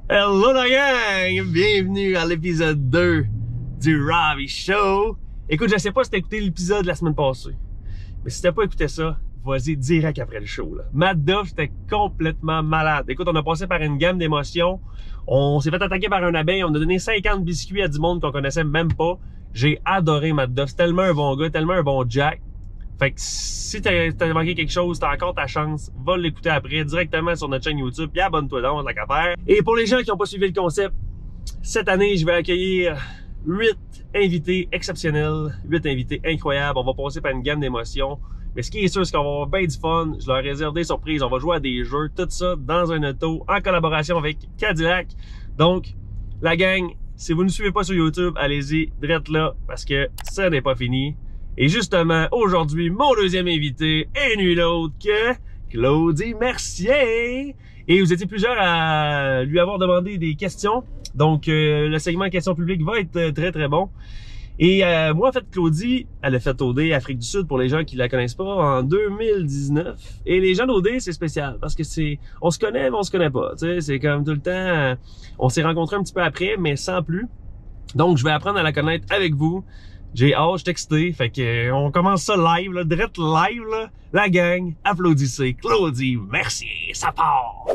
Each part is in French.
Hello la gang! Bienvenue à l'épisode 2 du Robbie Show. Écoute, je sais pas si t'as écouté l'épisode de la semaine passée, mais si t'as pas écouté ça, vas-y direct après le show. Là. Matt Duff, c'était complètement malade. Écoute, on a passé par une gamme d'émotions. On s'est fait attaquer par un abeille. On a donné 50 biscuits à du monde qu'on connaissait même pas. J'ai adoré Matt Duff. C'est tellement un bon gars, tellement un bon Jack. Fait que si t'as manqué quelque chose, t'as encore ta chance, va l'écouter après directement sur notre chaîne YouTube, puis abonne-toi donc, la qu'à faire. Et pour les gens qui n'ont pas suivi le concept, cette année, je vais accueillir 8 invités exceptionnels, 8 invités incroyables. On va passer par une gamme d'émotions. Mais ce qui est sûr, c'est qu'on va avoir bien du fun. Je leur réserve des surprises. On va jouer à des jeux, tout ça dans un auto, en collaboration avec Cadillac. Donc, la gang, si vous ne nous suivez pas sur YouTube, allez-y, direct là, parce que ça n'est pas fini. Et justement, aujourd'hui, mon deuxième invité est nul autre que Claudie Mercier. Et vous étiez plusieurs à lui avoir demandé des questions. Donc, le segment questions publiques va être très, très bon. Et moi, en fait, Claudie, elle a fait OD Afrique du Sud pour les gens qui la connaissent pas en 2019. Et les gens d'OD, c'est spécial parce que on se connaît, mais on se connaît pas. Tu sais, c'est comme tout le temps, on s'est rencontrés un petit peu après, mais sans plus. Donc, je vais apprendre à la connaître avec vous. J'ai hâte, je texté, fait que on commence ça live, là, direct live, là. La gang, applaudissez Claudie Mercier, ça part!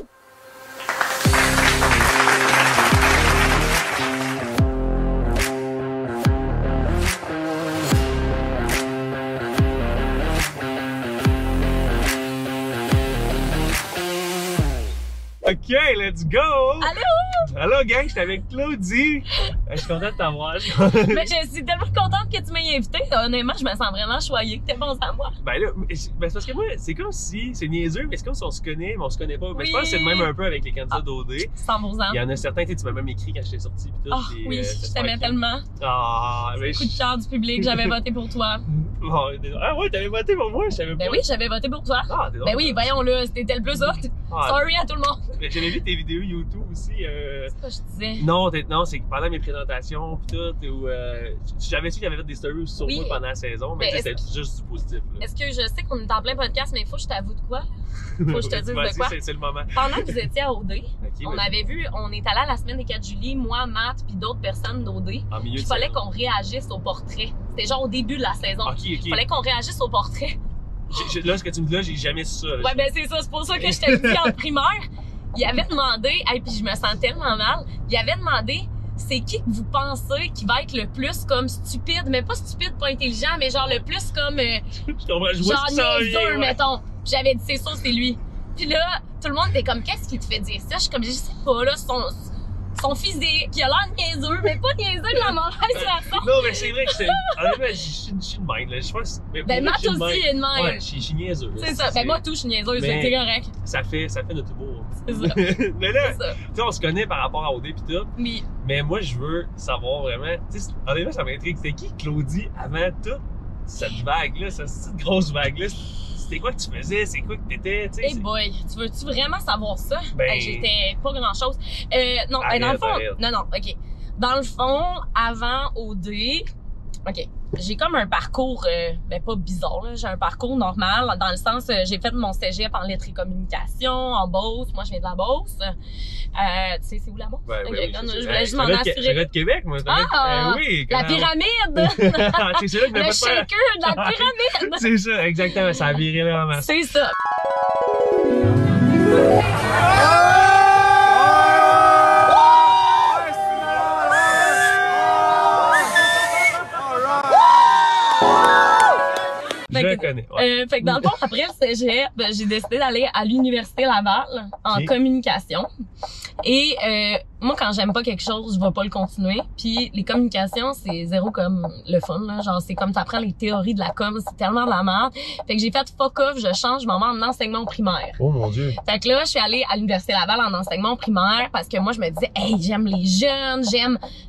OK, let's go! Allô? Allô, gang, je suis avec Claudie. Je suis content de t'avoir. Mais je suis tellement contente que tu m'aies invitée. Honnêtement, je me sens vraiment choyée que t'aies pensé à moi. Ben là, c'est parce que moi, c'est comme si, c'est niaiseux, mais c'est comme si on se connaît, mais on se connaît pas. Mais Oui. je pense que c'est le même un peu avec les candidats d'OD. 100%. Il y en a certains, tu m'as même écrit quand j'étais sorti pis tout. Oh, oui, je t'aimais tellement. Ah, mais Coup de cœur du public, j'avais voté pour toi. Bon, ah ouais, t'avais voté pour moi, je savais pas. Ben oui, j'avais voté pour toi. Ah, Ben oui, voyons-le, c'était le plus hot. Sorry à tout le monde. Mais j'avais vu tes vidéos YouTube aussi. C'est quoi je disais? Non, c'est que pendant mes présentations pis tout, j'avais su qu'il y avait fait des stories sur moi pendant la saison, mais c'était juste du positif. Est-ce que je sais qu'on est en plein podcast, mais il faut que je t'avoue de quoi? Faut que je te dise de quoi? C'est le moment. Pendant que vous étiez à OD, Okay, on avait vu, on est allé à la semaine des 4 juillet, moi, Matt, puis d'autres personnes d'OD. Il fallait qu'on réagisse au portrait. C'était genre au début de la saison. Il fallait qu'on réagisse au portrait. Là, ce que tu me dis là, j'ai jamais su ça. Là, ouais, ben c'est ça. C'est pour ça que je t'ai dit en primaire. Il avait demandé, et puis je me sens tellement mal, il avait demandé, c'est qui que vous pensez qui va être le plus comme stupide, mais pas stupide, pas intelligent, mais genre le plus comme, genre niaiseux, mettons. Puis j'avais dit, c'est ça, c'est lui. Puis là, tout le monde était comme, qu'est-ce qui te fait dire ça? Je suis comme, je sais pas, là, son physique, il a l'air niaiseux, mais pas niaiseux de la mauvaise façon. Non, mais c'est vrai que je suis une mind, là. Je pense. Ben, Matt aussi est une mind. Ouais, je suis niaiseux. C'est ça. Ben, moi, tout, je suis niaiseuse, c'est correct. Ça fait notre humour. C'est ça. Mais là, tu sais, on se connaît par rapport à OD pis tout. Oui. Mais moi, je veux savoir vraiment, tu sais, honnêtement, ça m'intrigue. C'était qui Claudie avant toute cette vague-là, cette grosse vague-là? C'était quoi que tu faisais? C'est quoi que t'étais? Hey boy, tu veux-tu vraiment savoir ça? Ben... J'étais pas grand-chose. Non, arrête, dans le fond... arrête. Non, OK. Dans le fond, avant OD... OK. J'ai comme un parcours, ben pas bizarre, là. J'ai un parcours normal, dans le sens, j'ai fait mon cégep en lettres et communication, en Beauce. Moi, je viens de la Beauce. Tu sais, c'est où la Beauce? Ben, okay. Oui, je voulais juste m'en assurer. Je viens de Québec, moi. Oui, la pyramide! C'est là que le shaker de la pyramide! C'est ça, exactement. Ça a viré là en masse. C'est ça. Je connais. Ouais. Fait que dans le fond, après le cégep, j'ai décidé d'aller à l'université Laval en communication. Et moi, quand j'aime pas quelque chose, je vais pas le continuer. Puis les communications, c'est zéro comme le fun, là. Genre, c'est comme t'apprends les théories de la com, c'est tellement de la merde. Fait que j'ai fait fuck off, je change, je m'en vais en enseignement primaire. Oh mon Dieu. Fait que là, je suis allée à l'université Laval en enseignement primaire parce que moi, je me disais, hey, j'aime les jeunes, j'aime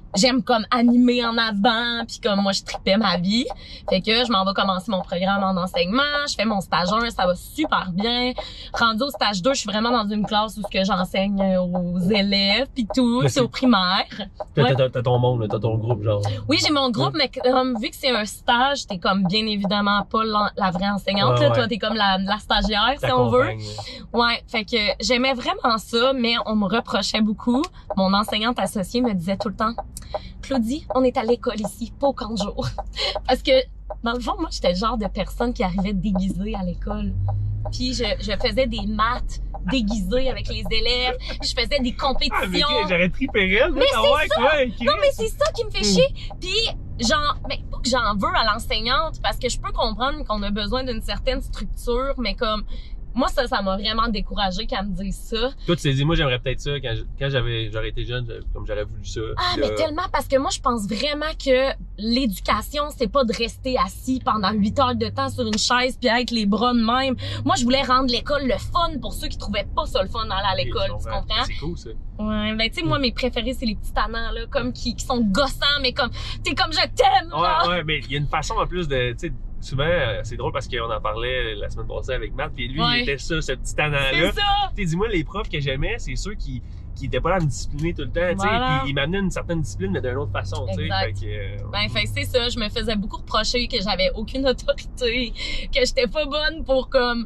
j'aime comme animer en avant, puis comme moi je tripais ma vie. Fait que je m'en vais commencer mon programme en enseignement, je fais mon stage 1, ça va super bien. Rendu au stage 2, je suis vraiment dans une classe où ce que j'enseigne aux élèves puis tout, c'est au primaire. T'as ton monde, t'as ton groupe genre. Oui, j'ai mon groupe, mais comme vu que c'est un stage, t'es comme bien évidemment pas la vraie enseignante, là, toi t'es comme la stagiaire si on veut. Ouais, fait que j'aimais vraiment ça, mais on me reprochait beaucoup. Mon enseignante associée me disait tout le temps: Claudie, on est à l'école ici, pas au camp de jour. Parce que, dans le fond, moi, j'étais le genre de personne qui arrivait déguisée à l'école. Puis je faisais des maths déguisées avec les élèves. Je faisais des compétitions. Ah, mais j'aurais trippé raide, mais c'est ça! Non, mais c'est ça qui me fait chier. Puis, genre, mais pas que j'en veux à l'enseignante, parce que je peux comprendre qu'on a besoin d'une certaine structure, mais comme... Moi, ça m'a vraiment découragée qu'elle me dise ça. Toi, tu t'es dit, moi, j'aimerais peut-être ça quand j'aurais été jeune, comme j'aurais voulu ça. Ah, mais tellement, parce que moi, je pense vraiment que l'éducation, c'est pas de rester assis pendant 8 heures de temps sur une chaise puis être les bras de même. Moi, je voulais rendre l'école le fun pour ceux qui trouvaient pas ça le fun d'aller à l'école, tu comprends? C'est cool, ça. Ouais, ben, tu sais, moi, mes préférés, c'est les petits tannants, là, comme qui sont gossants, mais comme, t'es comme je t'aime, là! Ouais, mais il y a une façon, en plus, de, tu sais, souvent, c'est drôle parce qu'on en parlait la semaine passée avec Matt, puis lui, il était ça, ce petit tannant-là. C'est ça! Tu sais, dis-moi, les profs que j'aimais, c'est ceux qui étaient pas là à me discipliner tout le temps, tu sais, puis ils m'amenaient une certaine discipline, mais d'une autre façon, tu sais. Fait que c'est ça, je me faisais beaucoup reprocher que j'avais aucune autorité, que j'étais pas bonne pour, comme,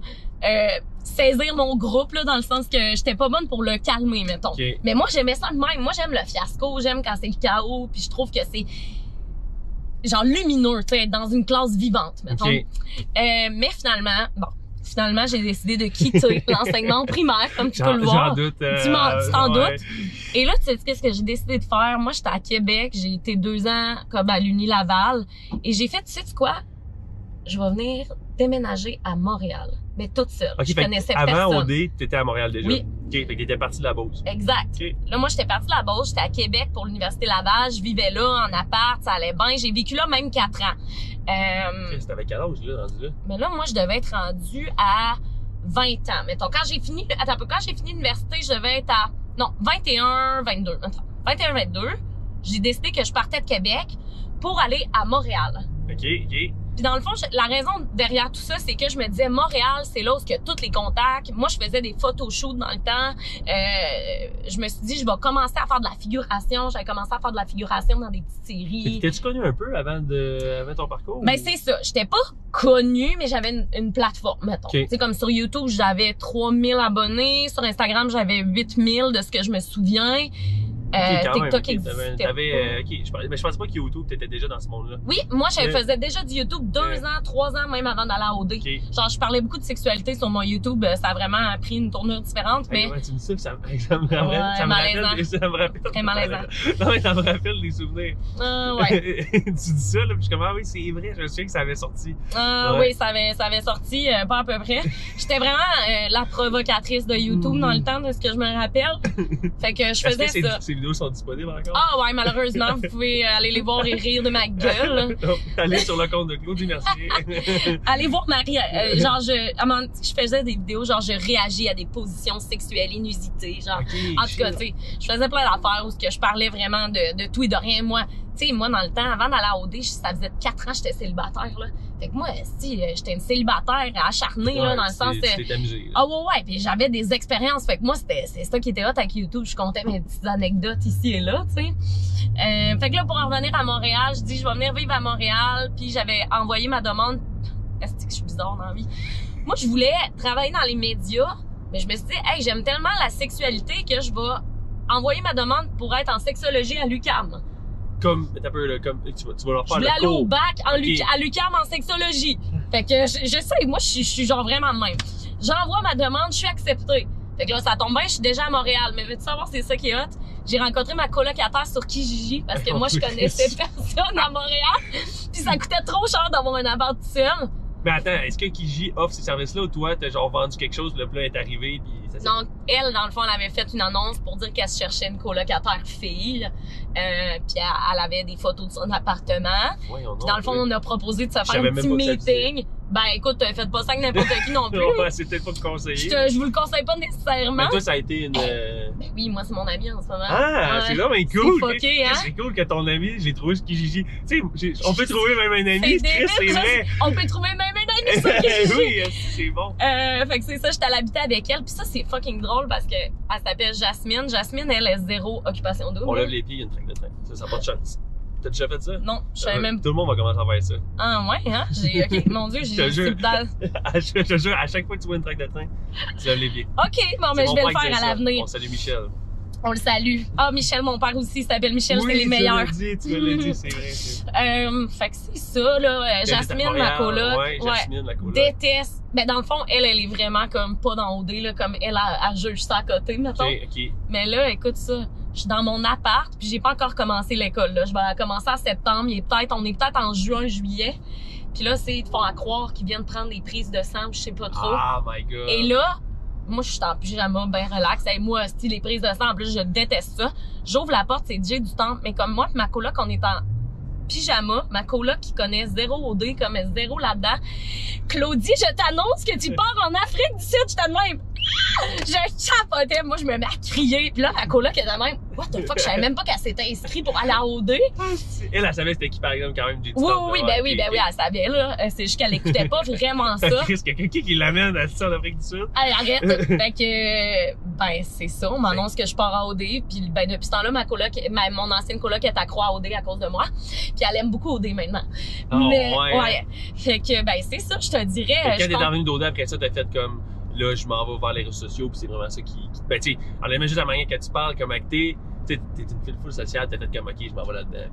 saisir mon groupe, là, dans le sens que j'étais pas bonne pour le calmer, mettons. Okay. Mais moi, j'aimais ça de même. Moi, j'aime le fiasco, j'aime quand c'est le chaos, puis je trouve que c'est genre lumineux, tu sais, dans une classe vivante, mettons. Okay. Mais finalement, j'ai décidé de quitter l'enseignement primaire, comme tu peux le voir. J'en doute. Tu t'en doutes. Et là, tu sais qu'est-ce que j'ai décidé de faire? Moi, j'étais à Québec, j'ai été 2 ans comme à l'Uni Laval, et j'ai fait, tu sais quoi? Je vais venir déménager à Montréal, mais toute seule. Okay, je connaissais personne. Avant OD, t'étais à Montréal déjà? Oui. OK, fait que t'étais partie de la Beauce. Exact. Okay. Là, moi, j'étais partie de la Beauce, j'étais à Québec pour l'Université Laval, je vivais là, en appart, ça allait bien. J'ai vécu là même 4 ans. C'était avec quel âge, là, rendu là? Mais là, moi, je devais être rendue à 20 ans. Mettons, quand j'ai fini l'université, je devais être à, 21, 22. Attends, 21, 22. J'ai décidé que je partais de Québec pour aller à Montréal. OK. Puis dans le fond, la raison derrière tout ça, c'est que je me disais, Montréal, c'est là où il y a tous les contacts. Moi, je faisais des photoshoots dans le temps. Je me suis dit, je vais commencer à faire de la figuration. J'avais commencé à faire de la figuration dans des petites séries. T'étais-tu connue un peu avant ton parcours? Ben, c'est ça. J'étais pas connue, mais j'avais une plateforme, mettons. Okay. Tu sais, comme sur YouTube, j'avais 3000 abonnés. Sur Instagram, j'avais 8000 de ce que je me souviens. TikTok existait. Mais je pense pas que YouTube, t'étais déjà dans ce monde-là. Oui, moi, je faisais déjà du YouTube 2 ans, 3 ans, même avant d'aller à OD. Okay. Genre, je parlais beaucoup de sexualité sur mon YouTube. Ça a vraiment pris une tournure différente, mais... Ouais, tu me dis ça, ça me rappelle. Très malaisant. Non, mais ça me rappelle des souvenirs. Ouais. Tu dis ça, là, puis je suis comme, ah oui, c'est vrai, je me souviens que ça avait sorti. Oui, ça avait sorti, pas à peu près. J'étais vraiment la provocatrice de YouTube dans le temps, de ce que je me rappelle. Fait que je faisais ça. Ces vidéos sont disponibles encore? Ah ouais, malheureusement, vous pouvez aller les voir et rire de ma gueule. Allez sur le compte de Claudie Mercier. Allez voir Marie. Genre, je faisais des vidéos, genre, je réagis à des positions sexuelles inusitées. Genre, okay, en tout cas, tu sais, je faisais plein d'affaires où je parlais vraiment de tout et de rien. Moi, tu sais, moi, dans le temps, avant d'aller à OD, ça faisait 4 ans que j'étais célibataire, là. Fait que moi, j'étais une célibataire acharnée, là, dans le sens de... Tu t'es amusée. Ah ouais, puis j'avais des expériences. Fait que moi, c'est ça qui était hot avec YouTube. Je comptais mes petites anecdotes ici et là, tu sais. Fait que là, pour en revenir à Montréal, je dis, je vais venir vivre à Montréal. Puis j'avais envoyé ma demande. Est-ce que je suis bizarre dans la vie? Moi, je voulais travailler dans les médias, mais je me suis dit, hey, j'aime tellement la sexualité que je vais envoyer ma demande pour être en sexologie à l'UQAM. Comme tu vas leur faire le cours. Je voulais aller au bac à l'UQAM en sexologie. Fait que je sais, moi, je suis genre vraiment de même. J'envoie ma demande, je suis acceptée. Fait que là, ça tombe bien, je suis déjà à Montréal. Mais veux-tu savoir, c'est ça qui est hot? J'ai rencontré ma colocataire sur Kijiji parce que moi, je connaissais personne à Montréal. Puis ça coûtait trop cher d'avoir un appart seul. Mais attends, est-ce que Kijiji offre ces services-là ou toi, t'as genre vendu quelque chose, le plat est arrivé, puis ça s'est... Non, elle, dans le fond, elle avait fait une annonce pour dire qu'elle se cherchait une colocataire fille. Puis elle avait des photos de son appartement. Puis dans le fond, on a proposé de se faire un petit meeting. Ben écoute, faites pas ça avec n'importe qui non plus. Ouais, c'est peut-être pas de conseiller. Je vous le conseille pas nécessairement. Mais toi, ça a été une... Ben oui, moi c'est mon ami en ce moment. Ah, Ouais. c'est là, mais cool. C'est fucké, hein? C'est cool que ton ami, j'ai trouvé ce Kijiji. Tu sais, on peut trouver même un ami, C'est c'est vrai. On peut trouver même un ami sur Kijiji. Oui, c'est bon. Fait que c'est ça, j'étais à l'habiter avec elle. Puis ça, c'est fucking drôle parce que elle s'appelle Jasmine. Jasmine, elle est zéro occupation double. On lève les pieds, il y a une traque de train. Ça n'a pas de chance. T'as déjà fait ça? Non, je savais même Tout le monde va commencer à faire ça. Ah ouais, hein? Ok, mon Dieu, Je te jure. j'ai... Je te jure, à chaque fois que tu vois une traque de train, tu lèves les pieds. Ok, bon, mais je vais le faire à l'avenir. On salue Michel. On le salue. Ah, Michel, mon père aussi, il s'appelle Michel, Oui, c'est les meilleurs. tu me l'as dit, c'est vrai. Fait que c'est ça, là. Jasmine, ma coloc. Ouais, Jasmine, la coloc. Déteste. Ben, dans le fond, elle est vraiment comme pas dans OD, là, comme elle juge ça à côté, mettons. Ok. Mais là, écoute ça. Je suis dans mon appart, puis j'ai pas encore commencé l'école, là. Je vais commencer en septembre. On est peut-être en juin, juillet. Puis là, ils te font à croire qu'ils viennent prendre des prises de sang, je sais pas trop. Ah, my God. Et là, moi, je suis en pyjama, ben relax. Et moi, style les prises de sang, en plus, je déteste ça. J'ouvre la porte, c'est Jay du Temple. Mais comme moi et ma coloc, on est en pyjama. Ma coloc qui connaît zéro OD, comme zéro là-dedans. Claudie, je t'annonce que tu pars en Afrique du Sud. Je te demande. Je chapotais, moi je me mets à crier. Puis là, ma coloc elle a même, what the fuck, je savais même pas qu'elle s'était inscrite pour aller à OD. Elle savait c'était qui par exemple quand même du Oui, elle savait là. C'est juste qu'elle écoutait pas vraiment ça. Chris, quelqu'un qui l'amène à ça en Afrique du Sud. Hey, arrête. Fait que, ben c'est ça, on m'annonce que je pars à OD. Puis ben depuis ce temps-là, mon ancienne coloc est accro à OD à cause de moi. Puis elle aime beaucoup OD maintenant. Oh, mais ouais. Fait que ben c'est ça, je te dirais. Quand t'es revenu d'OD après ça, t'as fait comme là, je m'en vais vers les réseaux sociaux, puis c'est vraiment ça qui... Ben, tu sais, on aime juste la manière que tu parles, comme que t'es une fille full sociale, t'as fait comme, OK, je m'en vais là-dedans.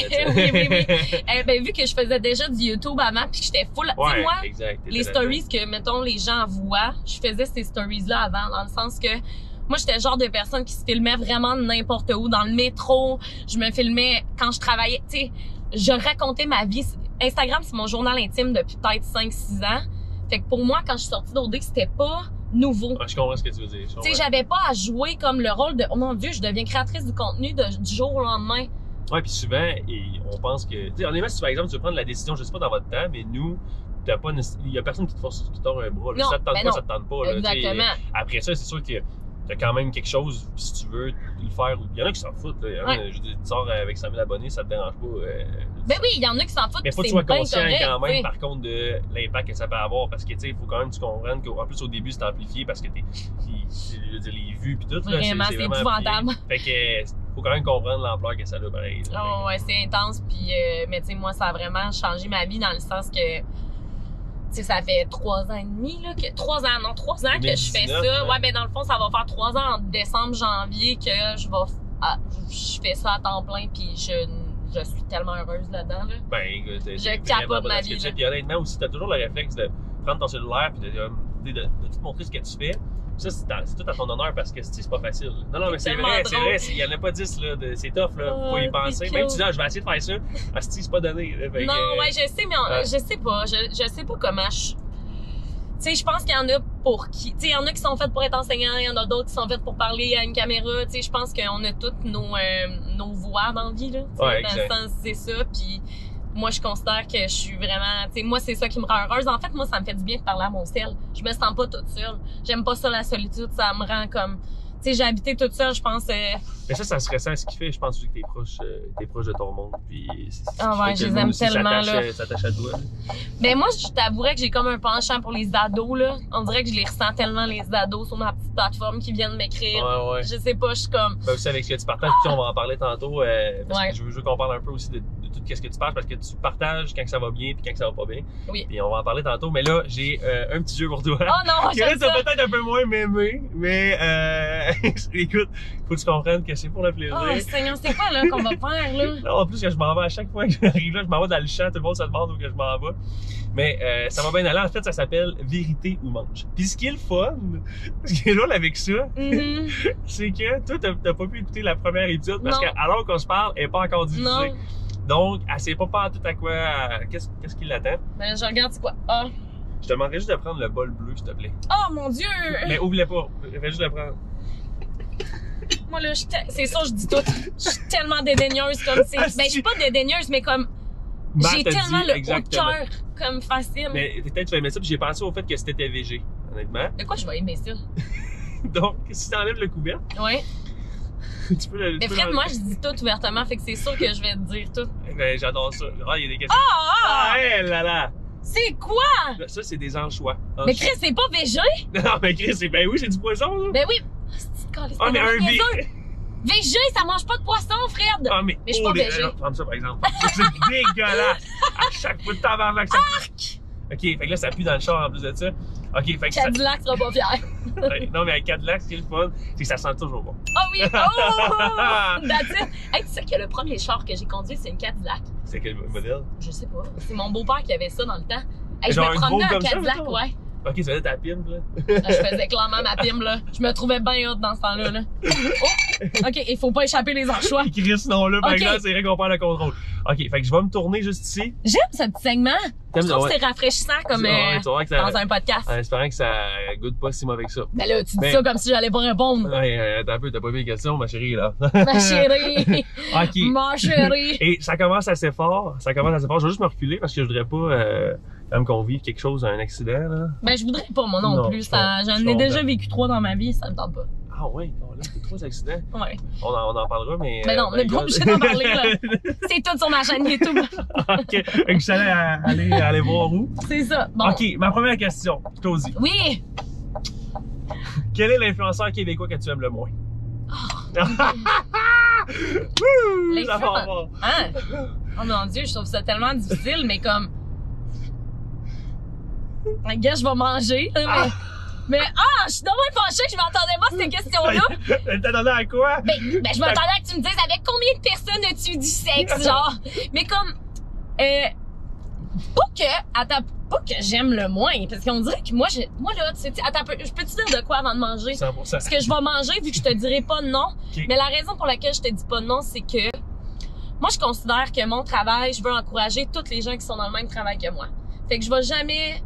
oui. Ben, vu que je faisais déjà du YouTube avant, puis que j'étais full... Ouais, tu sais, moi, exact, les stories que, mettons, les gens voient, je faisais ces stories-là avant, dans le sens que moi, j'étais le genre de personne qui se filmait vraiment n'importe où, dans le métro. Je me filmais quand je travaillais, tu sais, je racontais ma vie. Instagram, c'est mon journal intime depuis peut-être 5-6 ans. Fait que pour moi, quand je suis sortie d'OD, c'était pas nouveau. Je comprends ce que tu veux dire. Tu sais, j'avais pas à jouer comme le rôle de « Oh mon Dieu, je deviens créatrice du contenu du jour au lendemain. » Ouais, puis souvent, on pense que... Tu sais, honnêtement, si par exemple, tu veux prendre la décision, je sais pas dans votre temps, mais nous, il y a personne qui te force, qui tord un bras. Là. Non, ça te tente ben pas, non. ça te tente pas. Là, exactement. Après ça, c'est sûr que t'as quand même quelque chose, si tu veux le faire. Il y en a qui s'en foutent. Là. Ouais. Je veux dire, tu sors avec 100 000 abonnés, ça te dérange pas. Ben oui, il y en a qui s'en foutent. Mais faut que tu sois conscient quand même, par contre, de l'impact que ça peut avoir. Parce que, tu sais, il faut quand même que tu comprennes qu'en plus, au début, c'est amplifié parce que je veux dire, les vues pis tout. Vraiment, c'est épouvantable. Fait que, faut quand même comprendre l'ampleur que ça a, pareil. Oh, ouais, c'est intense. Puis, mais tu sais, moi, ça a vraiment changé ma vie dans le sens que, tu sais, ça fait 3 ans et demi, là, 3 ans que je fais ça. Ouais, ben, dans le fond, ça va faire 3 ans en décembre, janvier que je fais ça à temps plein puis je suis tellement heureuse là-dedans, là. Ben, écoute, je capote ma vie, là. Puis honnêtement, aussi, t'as toujours le réflexe de prendre ton cellulaire puis de te montrer ce que tu fais. Ça, c'est tout à ton honneur parce que c'est pas facile. Non, mais c'est vrai, il y en a pas 10, là, c'est tough, là, faut y penser. Même tu dis, je vais essayer de faire ça, c'est pas donné. Là, non, ouais, je sais, mais je sais pas, je sais pas comment tu sais, je pense qu'il y en a pour qui... Tu sais, il y en a qui sont faites pour être enseignants, il y en a d'autres qui sont faites pour parler à une caméra. Tu sais, je pense qu'on a toutes nos voix dans la vie, là. Ouais, dans le sens, c'est ça. Puis moi, je considère que je suis vraiment... Tu sais, moi, c'est ça qui me rend heureuse. En fait, moi, ça me fait du bien de parler à mon sel. Je me sens pas toute seule. J'aime pas ça, la solitude. Ça me rend comme... Tu sais, j'ai habité toute seule, je pense... Mais ça se ressent, ce qui fait, je pense aussi que t'es proche de ton monde. Puis ouais, je les aime tellement, là. Ça t'attache à toi. Mais moi, je t'avouerais que j'ai comme un penchant pour les ados, là. On dirait que je les ressens tellement, les ados, sur ma petite plateforme qui viennent m'écrire. Ouais. Je sais pas, je suis comme... Ben aussi avec ce que tu partages, puis on va en parler tantôt, parce que je veux qu'on parle un peu aussi de tout ce que tu parles, parce que tu partages quand ça va bien puis quand ça va pas bien. Oui. Puis on va en parler tantôt, mais là, j'ai un petit jeu pour toi. Oh non, j'aime ça! Ça peut-être un peu moins m'aimer, mais écoute, faut que tu comprennes que c'est pour le plaisir. Oh Seigneur, c'est quoi là qu'on va faire là? Non, en plus que je m'en vais à chaque fois que j'arrive là, je m'en vais dans le champ, tout le monde se demande où que je m'en vais. Mais ça va bien aller. En fait, ça s'appelle Vérité ou Manche. Puis ce qui est le fun, ce qui est drôle avec ça, c'est que toi, t'as pas pu écouter la première épisode parce que alors qu'on se parle, elle est pas encore diffusée. Non. Donc, elle sait pas tout à quoi, qu'est-ce qui l'attend. Ben, je regarde c'est quoi. Ah. Je te demanderais juste de prendre le bol bleu, s'il te plaît. Oh mon Dieu! Mais oublie pas, fais juste le prendre. Moi là, c'est ça, je dis tout. Je suis tellement dédaigneuse comme c'est. Ben, je suis pas dédaigneuse, mais comme. Matt J'ai t'a tellement dit le haut de exactement. cœur comme facile. Mais peut-être tu vas aimer ça, puis j'ai pensé au fait que c'était végé, honnêtement. De quoi je vais aimer ça? Donc, si t'enlèves le couvercle, Ouais. tu peux le... Mais Fred, moi, je dis tout ouvertement, fait que c'est sûr que je vais te dire tout. Ben, j'adore ça. Ah, il y a des questions. Ah! Ah, là là! C'est quoi? Ça, c'est des anchois. Mais Chris, c'est pas végé? Non, mais Chris, ben oui, c'est du poisson, là. Ben oui. C'est caliste, Ah, mais un niaiseux. V. Végé, ça mange pas de poisson, Fred. Ah, mais je suis pas végé. Prends ça, par exemple. C'est dégueulasse. À chaque fois de tabarnak, ça pue. OK, fait que là, ça pue dans le char en plus de ça. OK, fait que ça... Cadillac sera pas fier. Non, mais avec Cadillac, ce qui est le fun, c'est que ça sent toujours bon. Oh oui! Oh! That's it! Hey, tu sais que le premier char que j'ai conduit, c'est une Cadillac. C'est quel modèle? Je sais pas. C'est mon beau-père qui avait ça dans le temps. Hey, je Genre me un promenais gros en comme ça, Cadillac, mettons? ouais. OK, ça va être ta pime, là. Je faisais clairement ma pime, là. Je me trouvais bien hot dans ce temps-là, là. Oh! OK, il faut pas échapper les anchois. Chris, non, là, par OK. exemple, c'est vrai qu'on perd le contrôle. OK, fait que je vais me tourner juste ici. J'aime ce petit segment. Je trouve ouais. que c'est rafraîchissant comme Ouais, tu vois que ça... dans un podcast. En espérant que ça goûte pas si mauvais que ça. Ben là, tu dis Mais- ça comme si j'allais pas répondre. Ouais, t'as un peu, t'as pas vu les questions, ma chérie, là. Ma chérie! OK. Ma chérie! Et ça commence assez fort. Ça commence assez fort. Je vais juste me reculer parce que je voudrais pas quand même qu'on vive quelque chose, un accident, là. Ben, je voudrais pas, moi non, Non, plus. je Ça, comprends. j'en ai déjà vécu 3 dans ma vie, ça me tente pas. Ah ouais, là, c'est 3 accidents. Ouais. On en parlera, mais... Ben non, on n'est pas regarde. obligé d'en parler, là. C'est tout sur ma chaîne YouTube. OK. Fait que je suis allé aller voir où. C'est ça. Bon. OK, ma première question. Je t'ose dit. Oui! Quel est l'influenceur québécois que tu aimes le moins? Wouh! Ça va fort. Hein? Oh mon Dieu, je trouve ça tellement difficile, mais comme... Gars, je vais manger, là, mais... je suis dommage fâchée que je m'attendais pas à cette question-là. Elle t'a donné à quoi? Ben, je m'attendais à que tu me dises avec combien de personnes as-tu eu du sexe, genre. Mais comme, pas que j'aime le moins, parce qu'on dirait que moi là, tu sais, attends un peu, je peux te dire de quoi avant de manger? 100%. Parce que je vais manger vu que je te dirai pas non. Ok. Mais la raison pour laquelle je te dis pas non, c'est que moi, je considère que mon travail, je veux encourager toutes les gens qui sont dans le même travail que moi. Fait que je vais jamais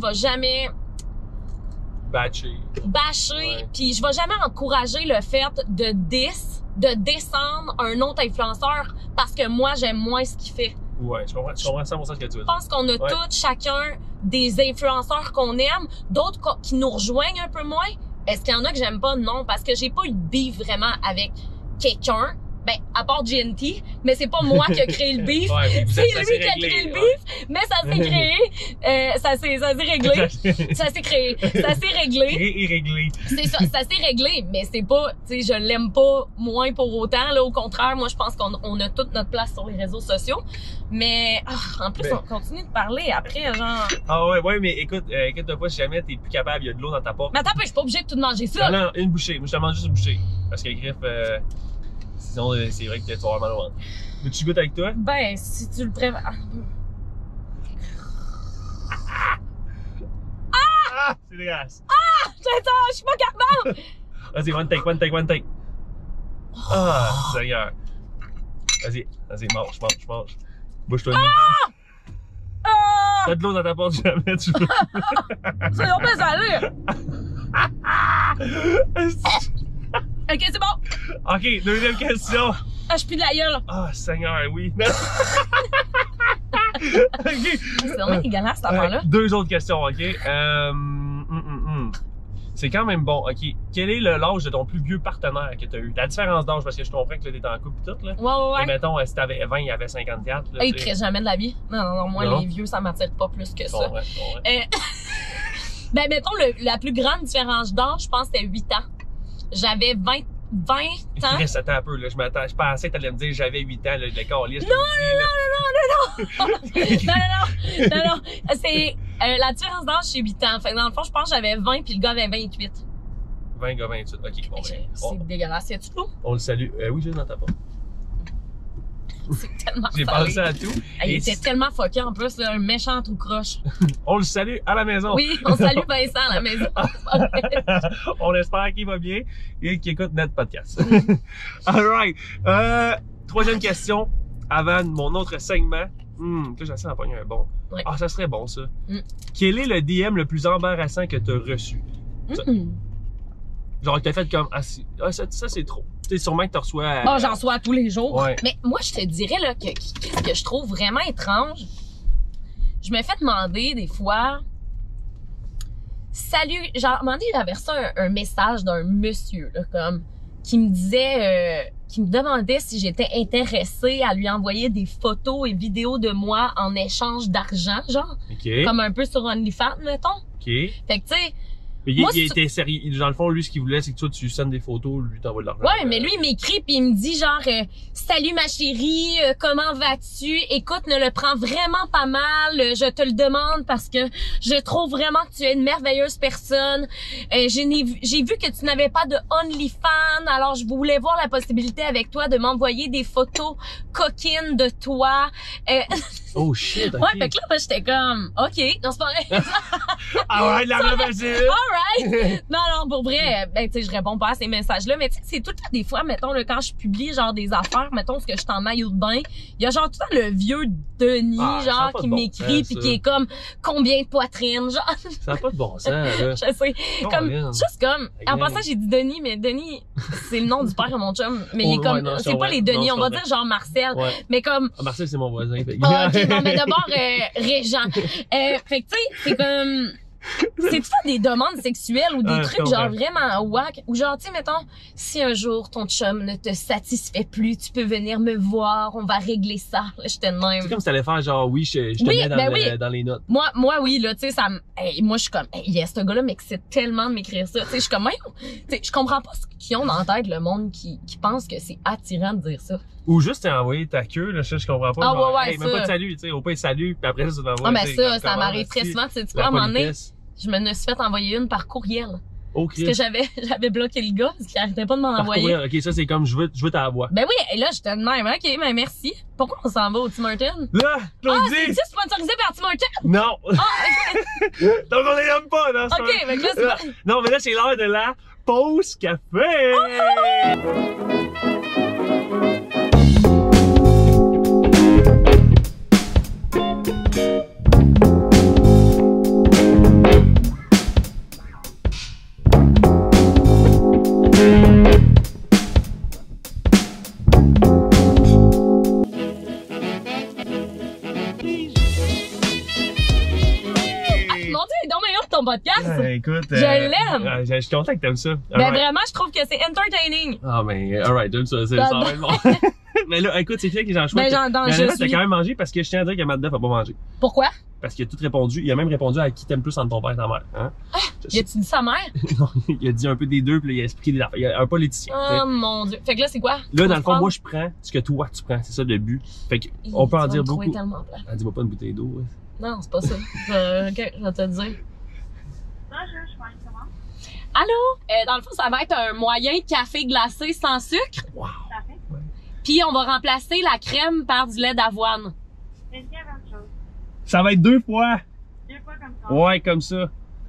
Batché. bâcher, Ouais. puis je vais jamais encourager le fait de descendre un autre influenceur parce que moi j'aime moins ce qu'il fait. Ouais, je comprends 100% ce que tu veux Je dire. pense qu'on a Ouais. tous chacun des influenceurs qu'on aime, d'autres qui nous rejoignent un peu moins. Est-ce qu'il y en a que j'aime pas? Non, parce que j'ai pas eu de beef vraiment avec quelqu'un. Ben, à part GNT, mais c'est pas moi qui a créé le beef. Ouais, C'est ça lui s'est qui a réglé, créé le ouais. beef, mais ça s'est créé, ça s'est réglé, ça s'est créé, ça s'est réglé. Et réglé. C'est ça s'est réglé, mais c'est pas, tu sais, je l'aime pas moins pour autant, là, au contraire, moi, je pense qu'on a toute notre place sur les réseaux sociaux, mais, en plus, Ben. on continue de parler après, genre, Ah ouais, mais écoute, inquiète-toi pas, si jamais t'es plus capable, il y a de l'eau dans ta porte. mais attends, je suis pas obligée de tout manger ça. Non, une bouchée. Moi, je te demande juste une bouchée. Parce que Griff, sinon, c'est vrai que tu vas avoir mal au ventre. Veux-tu goûter avec toi? Ben, si tu le préfères. Ah! C'est dégueulasse. J'attends, je suis pas capable! Vas-y, one take. Ah, Seigneur. Vas-y, mange. Bouge-toi. Ah! T'as de l'eau dans ta porte, jamais tu veux. C'est donc bien salé! Ok, c'est bon! Ok, deuxième question. Ah, je pue de la gueule! Ah, Seigneur, oui. Ok. C'est vraiment dégueulasse, cette affaire-là. Deux autres questions, ok? C'est quand même bon, ok. Quel est l'âge de ton plus vieux partenaire que tu as eu? La différence d'âge, parce que je comprends que là, t'es en couple et tout, là. Ouais. Et mettons, si t'avais 20, il y avait 54. Là, Hey, tu sais. crée jamais de la vie. Non, moi, Non. les vieux, ça m'attire pas plus que ça. Bon, ouais. Ben, mettons, la plus grande différence d'âge, je pense, c'était 8 ans. J'avais 20 ans. Chris, attends un peu, là. Je pensais que t'allais me dire j'avais 8 ans, là, le câlisse. Non. C'est, la différence d'âge, c'est 8 ans. Fait que dans le fond, je pense que j'avais 20 puis le gars avait 28. 20 gars, 28. Ok, bon, ben, C'est dégueulasse. Y a-tu de l'eau? on le salue. Oui, juste dans ta porte. C'est tellement J'ai salé. pensé à tout. Il Et était tellement fucké en plus, là, un méchant tout croche. on le salue à la maison. Oui, on salue Vincent à la maison. On espère qu'il va bien et qu'il écoute notre podcast. Alright. Troisième question avant mon autre segment. Là, j'essaie d'en pogner un bon. Ouais. Ah, ça serait bon, ça. Mm. Quel est le DM le plus embarrassant que tu as reçu? Ça- Genre, que t'as fait comme, ça c'est trop. Tu sais, sûrement que tu reçois. Bon, j'en reçois tous les jours. Ouais. Mais moi, je te dirais, là, qu'est-ce que je trouve vraiment étrange? Je me fais demander, des fois, salut, genre, à un moment donné, j'avais reçu un message d'un monsieur, là, comme, qui me disait, qui me demandait si j'étais intéressée à lui envoyer des photos et vidéos de moi en échange d'argent, genre. OK. Comme un peu sur OnlyFans, mettons. OK. Fait que, tu sais, Mais moi, il était sérieux. Dans le fond, lui, ce qu'il voulait, c'est que toi, tu sonnes des photos, lui, t'envoies de l'argent. ouais, mais lui, il m'écrit puis il me dit genre salut ma chérie, comment vas-tu? Écoute, ne le prends vraiment pas mal, je te le demande parce que je trouve vraiment que tu es une merveilleuse personne. J'ai vu que tu n'avais pas de OnlyFans, alors je voulais voir la possibilité avec toi de m'envoyer des photos coquines de toi. Oh shit, OK. Ouais, fait que là, j'étais comme OK, non c'est pas vrai. Ah ouais, de l'argent facile! Alright! Non, pour vrai, ben, tu sais, je réponds pas à ces messages-là, mais tu sais, c'est tout le temps des fois, mettons, là, quand je publie, genre, des affaires, mettons, ce que je suis en maillot de bain, il y a genre tout le temps le vieux Denis, genre, qui m'écrit pis qui est comme, combien de poitrine, genre. Ça n'a pas de bon sens, là. Je sais. Comme, juste comme, en passant, j'ai dit Denis, mais Denis, c'est le nom du père de mon chum, mais il est comme, non, c'est pas les Denis, on va dire genre Marcel, mais comme, Marcel, c'est mon voisin. Fait ok, non, mais d'abord, Régent. Fait que, tu sais, c'est comme, c'est tout des demandes sexuelles ou des trucs genre vraiment whack. Ou genre, tu sais, mettons, si un jour ton chum ne te satisfait plus, tu peux venir me voir, on va régler ça. Là, j'étais de même. C'est comme si t'allais faire genre, oui, je te mets dans les notes. Moi, oui, là, tu sais, ça me, moi, je suis comme, ce gars-là m'excite tellement de m'écrire ça. Tu sais, je suis comme, tu sais, je comprends pas ce qu'ils ont dans la tête, le monde qui pense que c'est attirant de dire ça. Ou juste t'envoyer ta queue, là, je comprends pas. Ah, genre, ouais, même pas de salut, tu sais, au pire, salut, puis après ça, tu l'envoies. Ah, ben ça m'arrive très souvent, tu sais, tu vois, à un moment donné, je me suis fait envoyer une par courriel. Okay. Parce que j'avais bloqué le gars, parce qu'il arrêtait pas de m'en envoyer. Ok, ça c'est comme je veux ta voix. Ben oui, et là j'étais de même, ok, ben merci. Pourquoi on s'en va au Tim Hortons? Là, c'est sponsorisé par Tim Hortons? Non. Donc on les aime pas, non? Ok, mais là c'est non, mais là c'est l'heure de la pause café. podcast. Écoute, je l'aime. Je suis content que t'aimes ça. Ben vraiment, je trouve que c'est entertaining. Ah ben, alright, ça va être bon. Mais là, écoute, c'est fait que j'en choisis. Ben, t'as quand même mangé parce que je tiens à dire que Matt Duff a pas mangé. Pourquoi? Parce qu'il a tout répondu. Il a même répondu à qui t'aime plus entre ton père et ta mère. Hein? Ah, il a-tu dit sa mère? Non, il a dit un peu des deux, puis il a expliqué des affaires. Il a un politicien. Oh mon Dieu. Fait que là, c'est quoi? Là, dans le fond, moi, je prends ce que toi, tu prends. C'est ça le but. Fait que, on peut en dire beaucoup. Elle dit-moi pas une bouteille d'eau. Ouais. Non, c'est pas ça. Ok, je vais te le dire. Allô? Dans le fond, ça va être un moyen café glacé sans sucre. Wow. Ouais. Puis on va remplacer la crème par du lait d'avoine. Est-ce qu'il y a autre chose? Ça va être 2 fois. 2 fois comme ça? Ouais, comme ça.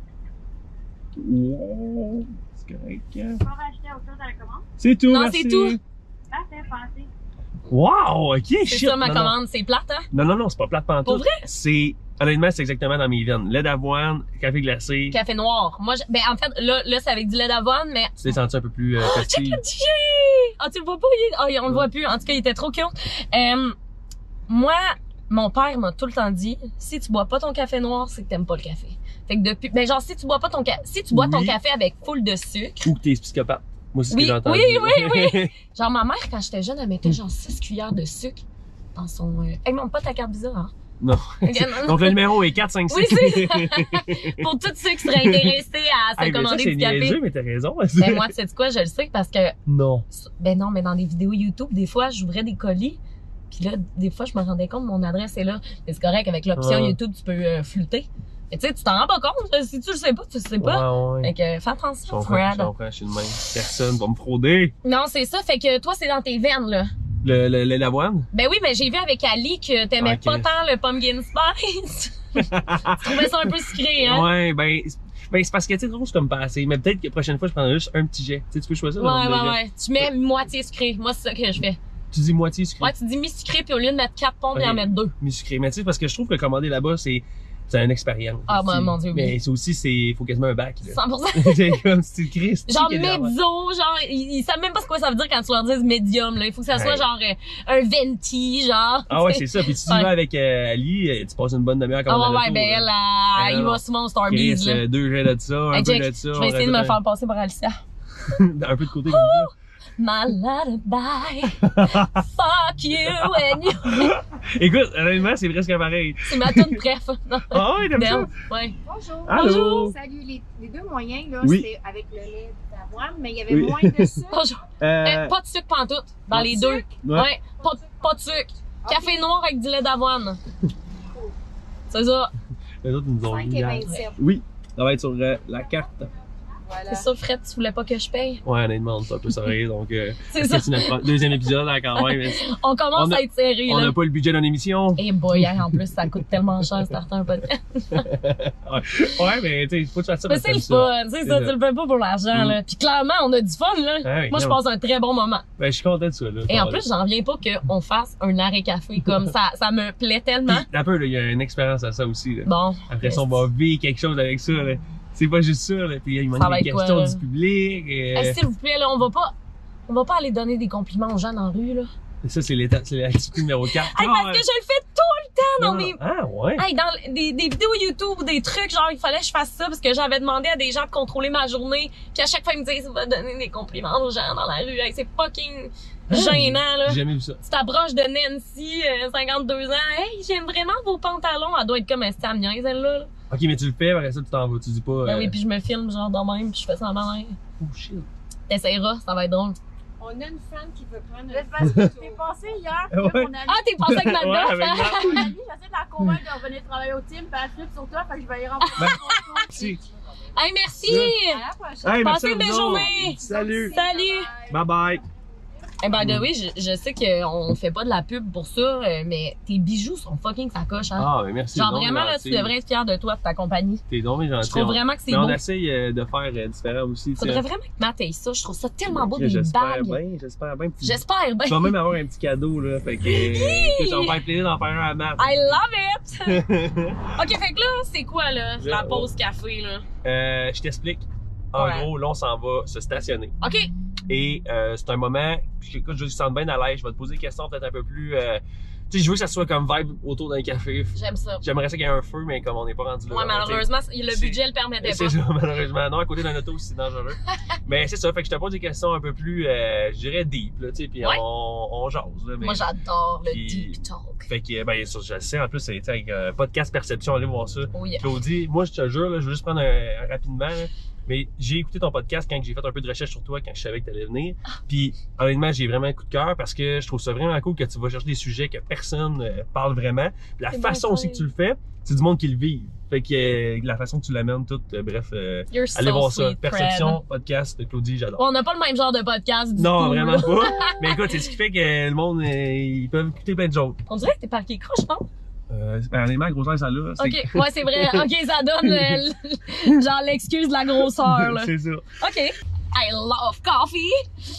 Wow. C'est correct. On va acheter autre chose à la commande? C'est tout, non, merci. C'est tout. Parfait, pensez. Wow, ok, c'est shit. Ça ma commande, c'est plate, hein? Non, c'est pas plate pantoute. Pour vrai? C'est, honnêtement, c'est exactement dans mes veines. Lait d'avoine, café glacé. Café noir. Moi, ben, en fait, là, c'est avec du lait d'avoine, mais. Tu t'es senti un peu plus check le DJ! Ah, tu le vois pas? On le voit plus. En tout cas, il était trop cute. Moi, mon père m'a tout le temps dit, si tu bois pas ton café noir, c'est que t'aimes pas le café. Fait que depuis, ben, genre, si tu bois pas ton ton café avec full de sucre. Ou que t'es psychopathe. Moi, c'est ce que j'ai entendu. Oui. Genre, ma mère, quand j'étais jeune, elle mettait genre 6 cuillères de sucre dans son... Elle montre pas ta carte Visa, hein? Non. Donc, le numéro est 4, 5, 6. Oui, c'est pour tous ceux qui seraient intéressés à se commander du café. Niaiseux, mais t'as raison. Ben, moi, tu sais quoi, je le sais parce que... Non. Ben non, mais dans des vidéos YouTube, des fois, j'ouvrais des colis. Puis là, des fois, je me rendais compte que mon adresse est là. Mais c'est correct, avec l'option YouTube, tu peux flouter. Mais tu sais, tu t'en rends pas compte. Si tu le sais pas, tu le sais pas. Ouais. Fait que fais attention, Fred. Je comprends, je suis de même. Personne va me frauder. Non, c'est ça. Fait que toi, c'est dans tes veines, là. Le lait d'avoine? Ben oui, mais j'ai vu avec Ali que t'aimais pas tant le pumpkin spice. Tu trouvais ça un peu sucré, hein? Ouais, ben c'est parce que tu sais, trop c'est comme pas assez. Mais peut-être que la prochaine fois, je prendrai juste un petit jet. Tu sais, tu peux choisir. Ouais. Tu mets moitié sucré. Moi, c'est ça que je fais. Tu dis moitié sucré? Ouais, tu dis mi-sucré, puis au lieu de mettre 4 pommes, il en mettre 2. Mi-sucré. Mais tu sais, parce que je trouve que commander là-bas, c'est C'est une expérience. Ah, aussi. mon Dieu, oui. Mais c'est aussi, faut quasiment un bac, là. 100%. C'est comme si tu Christ. Genre mezzo, genre, ils savent même pas ce que ça veut dire quand tu leur dis médium, là. Il faut que ça soit Ouais. genre un venti, genre. Ah ouais, t'sais. c'est ça. Puis tu Ouais. vas avec Ali, tu passes une bonne demi-heure comme Ah on ouais, ben elle, Ah, il non. va souvent au Starbees, là. 2 jets de ça, un Hey, peu check, de ça. je vais essayer de me faire passer pour Alicia. un peu de côté comme ça. My lullaby, fuck you and you. Écoute, honnêtement, c'est presque pareil. C'est ma tune préf. Ah ouais, t'aimes ça? D'elle. Ouais. Bonjour. Allô? Salut, les deux moyens, là, Oui. c'était avec le lait d'avoine, mais il y avait Oui. moins de sucre. Bonjour. Pas de sucre pantoute, dans Pas les de deux. sucre? Ouais. Pas de sucre. Café noir avec du lait d'avoine. C'est ça. Les autres, ils nous ont 5 dit et hier. 27. Oui, ça va être sur la carte. Voilà. C'est ça, Fred, tu voulais pas que je paye. Ouais, honnêtement, c'est un peu serré, donc C'est ça. c'est notre deuxième épisode, là, quand même. On commence On a- à être serré, On là. n'a pas le budget d'une émission. Et boy, en plus, ça coûte tellement cher, starter un podcast. Ouais, mais tu sais, faut que tu fasses ça Mais parce c'est que le t'aimes ça. fun, c'est ça, tu le fais pas pour l'argent, là. Puis clairement, on a du fun, là. Ah oui, Moi, je non. passe un très bon moment. Ben, je suis content de ça, là. Et en plus, j'en reviens pas qu'on fasse un arrêt café comme ça. Ça me plaît tellement. Puis, un peu, là, il y a une expérience à ça aussi, là. Bon. Après ça, on va vivre quelque chose avec ça, là. C'est pas juste ça, là. Puis il manque Ça va des être quoi, questions là? du public. S'il vous plaît, là, on va pas aller donner des compliments aux gens dans la rue, là. Ça, c'est l'activité numéro 4. Hey, parce que je le fais tout le temps dans mes... Ah, ouais. Hey, dans des vidéos YouTube ou des trucs, genre, il fallait que je fasse ça parce que j'avais demandé à des gens de contrôler ma journée. Puis à chaque fois, ils me disaient, va donner des compliments aux gens dans la rue. Hey, c'est fucking gênant, là. J'ai jamais vu ça. Tu t'approches de Nancy, 52 ans. Hey, j'aime vraiment vos pantalons. Elle doit être comme un stamien, celle-là. Là. Ok, mais tu le fais, après ça, tu t'en vas. Tu dis pas. Ben oui, puis je me filme, genre, de même, puis je fais ça en malin. Oh shit. T'essayeras, ça va être drôle. On a une fan qui veut prendre C'est une parce que t'es passé hier, puis là, Ouais. mon ami, Ah, t'es passé avec ma Ouais, gosse, avec hein? Marc. mon ami, j'essaie de la convaincre de revenir travailler au team, puis elle flippe sur toi, fait que je vais y remporter Ben, son tour. Si. Hey, merci! À la prochaine. Hey, Passez merci une à belle vous journée. autres. Salut. Salut! Bye bye. Eh ben, de oui, je sais qu'on fait pas de la pub pour ça, mais tes bijoux sont fucking sacoches, hein? Ah, mais merci. Genre, donc, vraiment, là, gentil. tu devrais être fier de toi, de ta compagnie. T'es donc bien gentil. Je trouve vraiment que c'est Mais on beau. essaye de faire différent aussi. tu sais. Faudrait vraiment que Matt ait ça. Je trouve ça tellement beau, des J'espère bagues. bien, j'espère bien. J'espère Tu bien. vas même avoir un petit cadeau, là. Fait que ça va me faire plaisir d'en faire un à Matt. I love it! OK, fait que là, c'est quoi, là, la pause café, là? Je t'explique. En Ouais. gros, là, on s'en va se stationner. OK. Et c'est un moment, puis écoute, je me sens bien à l'aise. Je vais te poser des questions peut-être un peu plus... tu sais, je veux que ça soit comme vibe autour d'un café. J'aime ça. J'aimerais ça qu'il y ait un feu, mais comme on n'est pas rendu là. Ouais, malheureusement, le c'est- budget le permettait C'est pas. ça, malheureusement. Non, à côté d'un auto, c'est dangereux. Mais c'est ça, fait que je te pose des questions un peu plus, je dirais, deep, là, tu sais, puis Ouais. on jase, là. Mais... Moi, j'adore le Puis- deep talk. Fait que, ben, ça, je le sais, en plus, c'est avec podcast Perception, allez voir ça. Oh yeah. Claudie, moi, je te jure, là, je veux juste prendre rapidement, là, mais j'ai écouté ton podcast quand j'ai fait un peu de recherche sur toi, quand je savais que t'allais venir. Puis, honnêtement, j'ai vraiment un coup de cœur parce que je trouve ça vraiment cool que tu vas chercher des sujets que personne parle vraiment. Puis la C'est façon bien aussi que tu le fais, c'est du monde qui le vit. Fait que la façon que tu l'amènes, tout, bref, You're allez so voir ça. sweet, Perception, Fred. podcast de Claudie, j'adore. On n'a pas le même genre de podcast du Non, tout, vraiment là. pas. Mais écoute, c'est ce qui fait que le monde, ils peuvent écouter plein de choses. On dirait que t'es parqué croche, non? Honnêtement, la grosseur, ça là. c'est- OK, ouais, c'est vrai. OK, ça donne genre l'excuse de la grosseur, là. C'est ça. OK. I love coffee.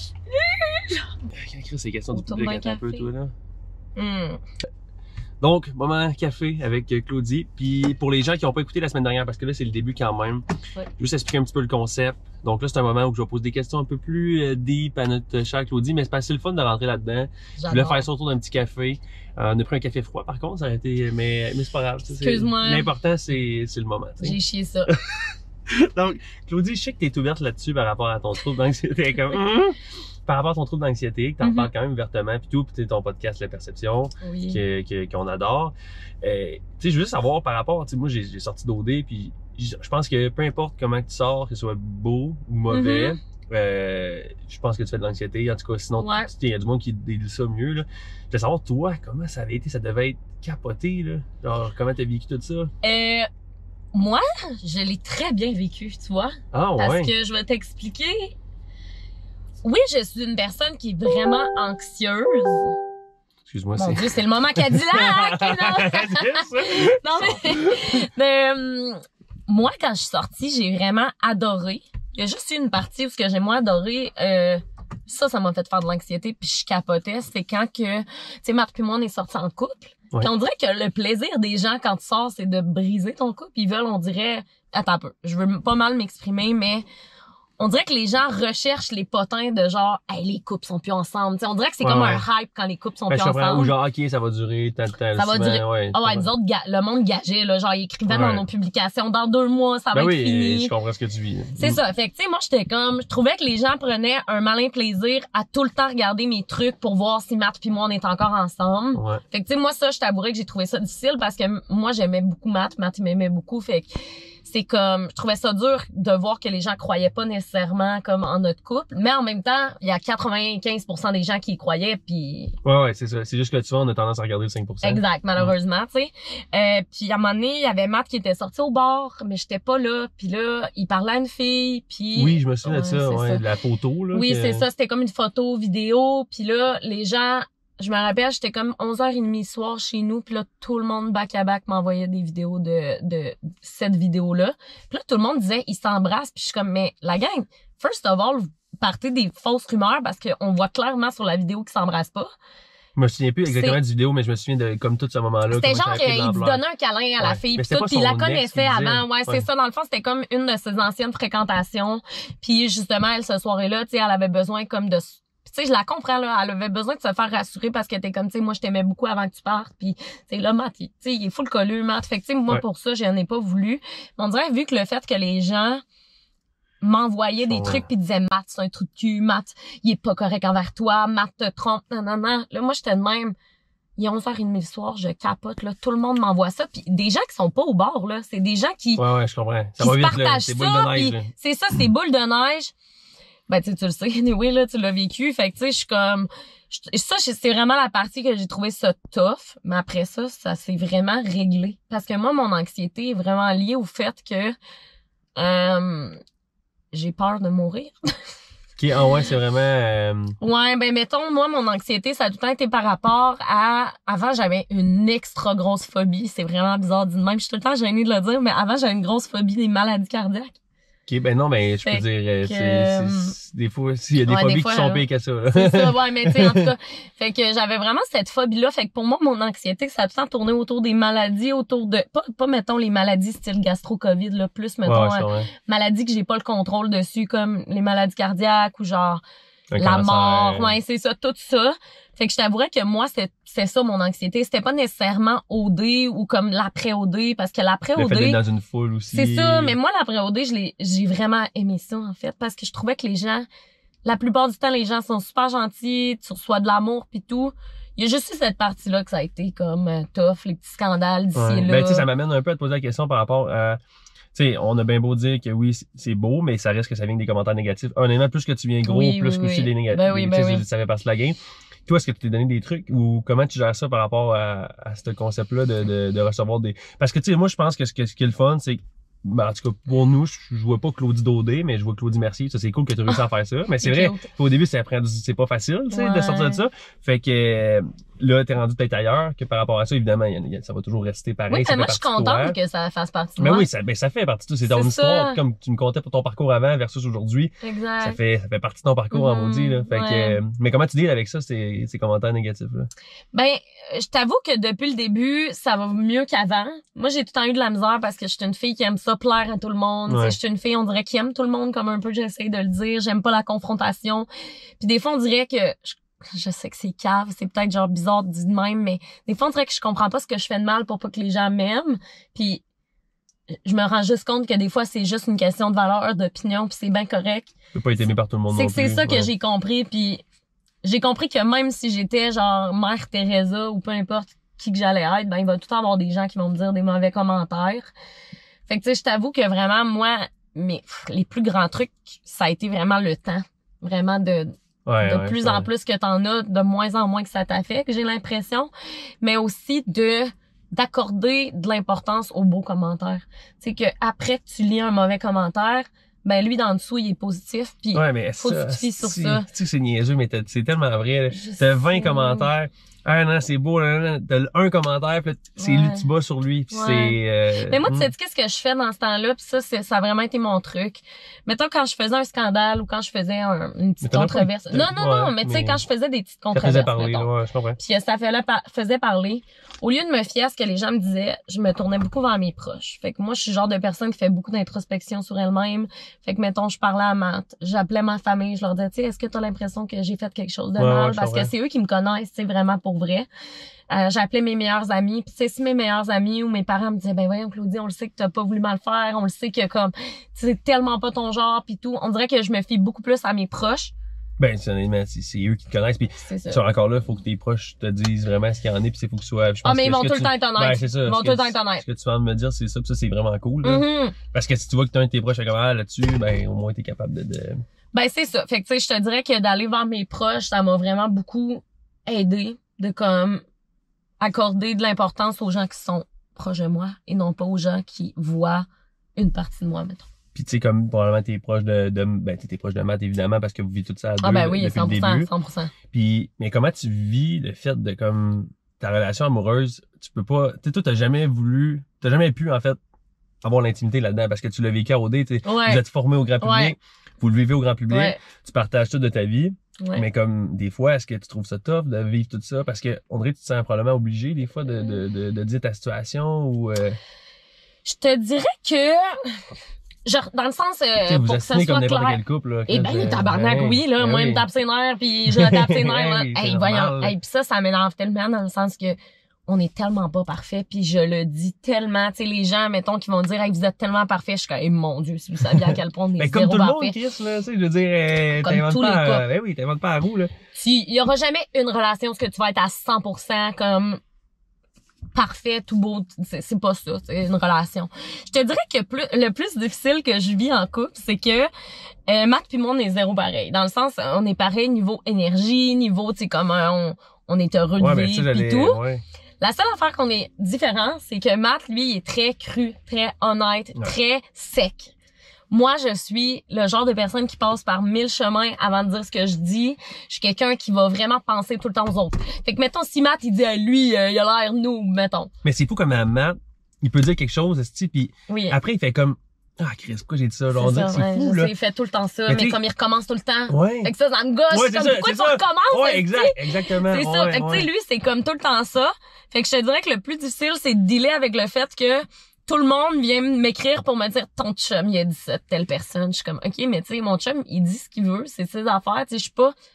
Écris ces questions du Autour public, d'un attends un peu, café. toi, là. Hmm. Donc, moment café avec Claudie. Puis pour les gens qui n'ont pas écouté la semaine dernière, parce que là, c'est le début quand même, Ouais. je vais juste expliquer un petit peu le concept. Donc là, c'est un moment où je vais poser des questions un peu plus deep à notre chère Claudie, mais c'est pas assez le fun de rentrer là-dedans. Je voulais J'adore. faire ça autour d'un petit café. On a pris un café froid, par contre, ça aurait été... Mais c'est pas grave. tu sais, c'est- Excuse-moi. L'important, c'est le moment. tu sais. J'ai chié ça. Donc, Claudie, je sais que t'es ouverte là-dessus par rapport à ton trouble d'anxiété. Comme, par rapport à ton trouble d'anxiété, que t'en Mhm. parles quand même ouvertement, puis tout, puis ton podcast La Perception, Oui. qu'on adore. Tu sais, je veux juste savoir par rapport, tu sais, moi j'ai sorti d'OD, puis je pense que peu importe comment tu sors, que ce soit beau ou mauvais, je pense que tu fais de l'anxiété. En tout cas, sinon, Ouais. il y a du monde qui dit ça mieux. Là. Je veux savoir, toi, comment ça avait été, ça devait être capoté, là. Genre, comment t'as vécu tout ça? Moi, je l'ai très bien vécu, tu vois. Ah Parce ouais. que je vais t'expliquer. Oui, je suis une personne qui est vraiment anxieuse. Excuse-moi, Mon c'est... Dieu, c'est le moment Cadillac! C'est ça. Non, mais moi, quand je suis sortie, j'ai vraiment adoré. Il y a juste eu une partie où ce que j'ai moins adoré, ça m'a fait faire de l'anxiété puis je capotais. C'est quand que, tu sais, Marc puis moi, on est sortis en couple. Ouais. Puis on dirait que le plaisir des gens quand tu sors, c'est de briser ton couple. Ils veulent, on dirait, attends un peu, je veux pas mal m'exprimer, mais on dirait que les gens recherchent les potins de genre, hey, les couples sont plus ensemble. T'sais, on dirait que c'est comme un hype quand les couples sont plus ensemble. Ou genre, ok, ça va durer tel Ça va durer. Ouais, nous autres, le monde gageait, là, genre, ils écrivaient dans nos publications, dans 2 mois, ça va être fini. Je comprends ce que tu vis. C'est ça. Fait que, tu sais, moi, je trouvais que les gens prenaient un malin plaisir à tout le temps regarder mes trucs pour voir si Matt puis moi, on est encore ensemble. Ouais. Fait que, tu sais, moi, ça, je t'avouerais que j'ai trouvé ça difficile parce que moi, j'aimais beaucoup Matt. Matt, il m'aimait beaucoup. Fait que, c'est comme, je trouvais ça dur de voir que les gens croyaient pas nécessairement comme en notre couple, mais en même temps, il y a 95% des gens qui y croyaient, puis ouais, c'est ça. C'est juste que tu vois, on a tendance à regarder le 5%. Exact, malheureusement, tu sais. Puis à un moment donné, il y avait Matt qui était sorti au bar, mais j'étais pas là, puis là, il parlait à une fille, puis oui, je me souviens de ça, ça. de la photo là. Oui, c'est ça, c'était comme une photo vidéo, puis là, les gens, je me rappelle, j'étais comme 11h30 soir chez nous, puis là, tout le monde back-à-back m'envoyait des vidéos de cette vidéo-là. Puis là, tout le monde disait, ils s'embrassent, puis je suis comme, mais la gang, first of all, vous partez des fausses rumeurs parce qu'on voit clairement sur la vidéo qu'ils s'embrassent pas. Je me souviens plus exactement du vidéo, mais je me souviens de comme tout ce moment-là. C'était genre qu'il donnait un câlin à la fille, puis il la connaissait avant. Ouais, c'est ça. Dans le fond, c'était comme une de ses anciennes fréquentations. Puis justement, elle, ce soir-là, tu sais, elle avait besoin comme de... Tu sais, je la comprends, là. Elle avait besoin de se faire rassurer parce qu'elle était comme, tu sais, moi, je t'aimais beaucoup avant que tu partes. Puis, tu sais, là, Matt, tu sais, il est full colleux, Matt. Fait que, tu sais, moi, pour ça, je n'en ai pas voulu. Mais on dirait, vu que le fait que les gens m'envoyaient des trucs pis disaient, Matt, c'est un trou de cul, Matt, il est pas correct envers toi, Matt te trompe, nanana. Là, moi, j'étais de même. Il est 11h30 le soir, je capote, là. Tout le monde m'envoie ça. Puis des gens qui sont pas au bord, là. C'est des gens qui... Ouais, je comprends. Ça qui va se vite, partagent là. C'est boule de neige, là. C'est ça, c'est boule de neige. Ben, tu le sais, anyway, là, tu l'as vécu. Fait que, tu sais, je suis comme... Ça, c'est vraiment la partie que j'ai trouvé ça tough. Mais après ça, ça s'est vraiment réglé. Parce que moi, mon anxiété est vraiment liée au fait que j'ai peur de mourir. OK, ouais, c'est vraiment... Ouais, ben mettons, moi, mon anxiété, ça a tout le temps été par rapport à... Avant, j'avais une extra grosse phobie. C'est vraiment bizarre dit de même. Je suis tout le temps gênée de le dire, mais avant, j'avais une grosse phobie des maladies cardiaques. OK, ben non, ben je peux dire, c'est des fois, il y a des phobies qui sont pires que ça. Là. C'est ça, ouais, mais tu sais, en tout cas, fait que j'avais vraiment cette phobie-là. Fait que pour moi, mon anxiété, ça a tout le temps tourné autour des maladies, autour de, pas mettons les maladies style gastro-covid, là, plus mettons, maladies que j'ai pas le contrôle dessus, comme les maladies cardiaques ou genre la mort, ouais, c'est ça, tout ça. Fait que je t'avouerais que moi, c'est ça mon anxiété. C'était pas nécessairement OD ou comme l'après-OD, parce que l'après-OD... Le fait d'être dans une foule aussi. C'est ça, mais moi, l'après-OD, j'ai vraiment aimé ça, en fait, parce que je trouvais que les gens, la plupart du temps, les gens sont super gentils, tu reçois de l'amour pis tout. Il y a juste eu cette partie-là que ça a été comme tough, les petits scandales d'ici et là. Ben, tu sais, ça m'amène un peu à te poser la question par rapport à... Tu sais, on a bien beau dire que oui, c'est beau, mais ça reste que ça vient des commentaires négatifs. Honnêtement, plus que tu viens gros, plus que aussi des négatifs. Ben ça fait partie de la game. Toi, est-ce que tu t'es donné des trucs ou comment tu gères ça par rapport à ce concept-là de recevoir des... Parce que, tu sais, moi, je pense que ce qui est le fun, c'est ben, en tout cas, pour nous, je vois pas Claudie Daudet, mais je vois Claudie Mercier. Ça, c'est cool que tu aies réussi à faire ça. Mais c'est vrai, au début, c'est pas facile, tu sais, de sortir de ça. Fait que, là, t'es rendu peut-être ailleurs, que par rapport à ça, évidemment, ça va toujours rester pareil. Oui, moi, je suis contente que ça fasse partie de moi. Mais oui, ça fait partie de tout. C'est ton histoire, comme tu me contais pour ton parcours avant versus aujourd'hui. Exact. Ça fait partie de ton parcours en maudit, là. Fait que, mais comment tu deals avec ça, ces commentaires négatifs, là? Ben, je t'avoue que depuis le début, ça va mieux qu'avant. Moi, j'ai tout le temps eu de la misère parce que je suis une fille qui aime ça plaire à tout le monde. Je suis une fille, on dirait, qui aime tout le monde comme un peu j'essaie de le dire. J'aime pas la confrontation. Puis des fois, on dirait que je sais que c'est cave, c'est peut-être genre bizarre de dire de même, mais des fois, on dirait que je comprends pas ce que je fais de mal pour pas que les gens m'aiment. Puis je me rends juste compte que des fois, c'est juste une question de valeur, d'opinion, puis c'est bien correct. Tu peux pas être aimé par tout le monde non plus. C'est ça que j'ai compris, puis j'ai compris que même si j'étais genre Mère Teresa ou peu importe qui que j'allais être, ben il va tout le temps avoir des gens qui vont me dire des mauvais commentaires. Fait que tu sais, je t'avoue que vraiment, moi, les plus grands trucs, ça a été vraiment le temps. Vraiment de plus en plus que t'en as, de moins en moins que ça t'affecte, j'ai l'impression. Mais aussi d'accorder de l'importance aux beaux commentaires. Tu sais, que après que tu lis un mauvais commentaire, ben lui, d'en dessous, il est positif, puis mais faut que tu te fies sur ça. Tu sais, c'est niaiseux, mais c'est tellement vrai. T'as 20 commentaires, Ah non, c'est beau, là, t'as un commentaire, puis c'est Ouais. lui, tu bats sur lui, puis c'est... Mais moi, tu sais qu'est-ce que je fais dans ce temps-là, puis ça a vraiment été mon truc. Mettons, quand je faisais un scandale ou quand je faisais une petite controverse. Non, mais tu sais, quand je faisais des petites Ça controverses, faisait parler, mettons. ouais, je comprends. Puis ça faisait parler. Au lieu de me fier à ce que les gens me disaient, je me tournais beaucoup vers mes proches. Fait que moi, je suis le genre de personne qui fait beaucoup d'introspection sur elle-même. Fait que, mettons, je parlais à Matt, j'appelais ma famille, je leur disais, tu sais, est-ce que t'as l'impression que j'ai fait quelque chose de mal? Parce que c'est eux qui me connaissent, c'est vraiment pour vrai. J'appelais mes meilleurs amis. Puis, tu sais, si mes meilleurs amis ou mes parents me disaient, ben voyons, Claudie, on le sait que t'as pas voulu mal faire, on le sait que comme, c'est tellement pas ton genre, puis tout. On dirait que je me fie beaucoup plus à mes proches. Ben, c'est eux qui te connaissent, puis encore là, faut que tes proches te disent vraiment ce qu'il y en a, puis faut que ce soit... Ah, mais ils vont tout le temps être honnêtes. Ben, c'est ça. Ils vont tout le temps être honnêtes. Ce que tu viens de me dire, c'est ça, puis ça, c'est vraiment cool, là. Mm-hmm. Parce que si tu vois que t'as un de tes proches là-dessus, ben, au moins, t'es capable de... Ben, c'est ça. Fait que, tu sais, je te dirais que d'aller vers mes proches, ça m'a vraiment beaucoup aidé de, comme, accorder de l'importance aux gens qui sont proches de moi et non pas aux gens qui voient une partie de moi, mettons. Puis tu sais, comme probablement t'es proche t'es proche de Matt, évidemment, parce que vous vivez tout ça à deux Ah ben oui, depuis 100%, le début. 100%. Puis, mais comment tu vis le fait de, comme, ta relation amoureuse, tu peux pas, tu sais, toi, t'as jamais pu, en fait, avoir l'intimité là-dedans, parce que tu l'as vécu à OD, tu sais, vous êtes formé au grand public, vous le vivez au grand public, tu partages tout de ta vie, mais comme, des fois, est-ce que tu trouves ça tough de vivre tout ça? Parce que, on dirait que tu te sens probablement obligé, des fois, de dire ta situation, ou... Je te dirais que... Genre, dans le sens, pour que ça soit comme clair. Quel couple, là, eh ben, tabarnak, oui, là, moi, il me tape ses nerfs, pis je le tape ses nerfs, là. Hey, voyons. Hey, pis ça m'énerve tellement dans le sens que on est tellement pas parfait, puis je le dis tellement, tu sais, les gens, mettons, qui vont dire, hey, vous êtes tellement parfait, je suis comme, hey, mon Dieu, si vous saviez à quel point on est comme tout le monde, parfait. Chris, là, tu sais, je veux dire, Comme tous les couples. Ben oui, t'inventes pas la roue, là. Il y aura jamais une relation où tu vas être à 100% comme parfait, tout beau, c'est pas ça, c'est une relation. Je te dirais que le plus difficile que je vis en couple, c'est que Matt puis moi, on est zéro pareil. Dans le sens, on est pareil niveau énergie, niveau, tu sais, comme on est heureux de vivre pis tout. Ouais. La seule affaire qu'on est différent, c'est que Matt, lui, il est très cru, très honnête, très sec. Moi, je suis le genre de personne qui passe par 1000 chemins avant de dire ce que je dis. Je suis quelqu'un qui va vraiment penser tout le temps aux autres. Fait que, mettons, si Matt, il dit à lui, il a l'air noob, mettons. Mais c'est fou comme à Matt, il peut dire quelque chose, puis après, il fait comme, ah, Chris, pourquoi j'ai dit ça? Genre, c'est fou, là. Il fait tout le temps ça, mais comme il recommence tout le temps. Ouais. Fait que ça me gosse. Comme, pourquoi tu recommences? Ouais, exactement. C'est ça. Fait que, tu sais, lui, c'est comme tout le temps ça. Fait que je te dirais que le plus difficile, c'est de dealer avec le fait que tout le monde vient m'écrire pour me dire ton chum il a dit ça de telle personne. Je suis comme OK, mais tu sais mon chum il dit ce qu'il veut, c'est ses affaires, tu sais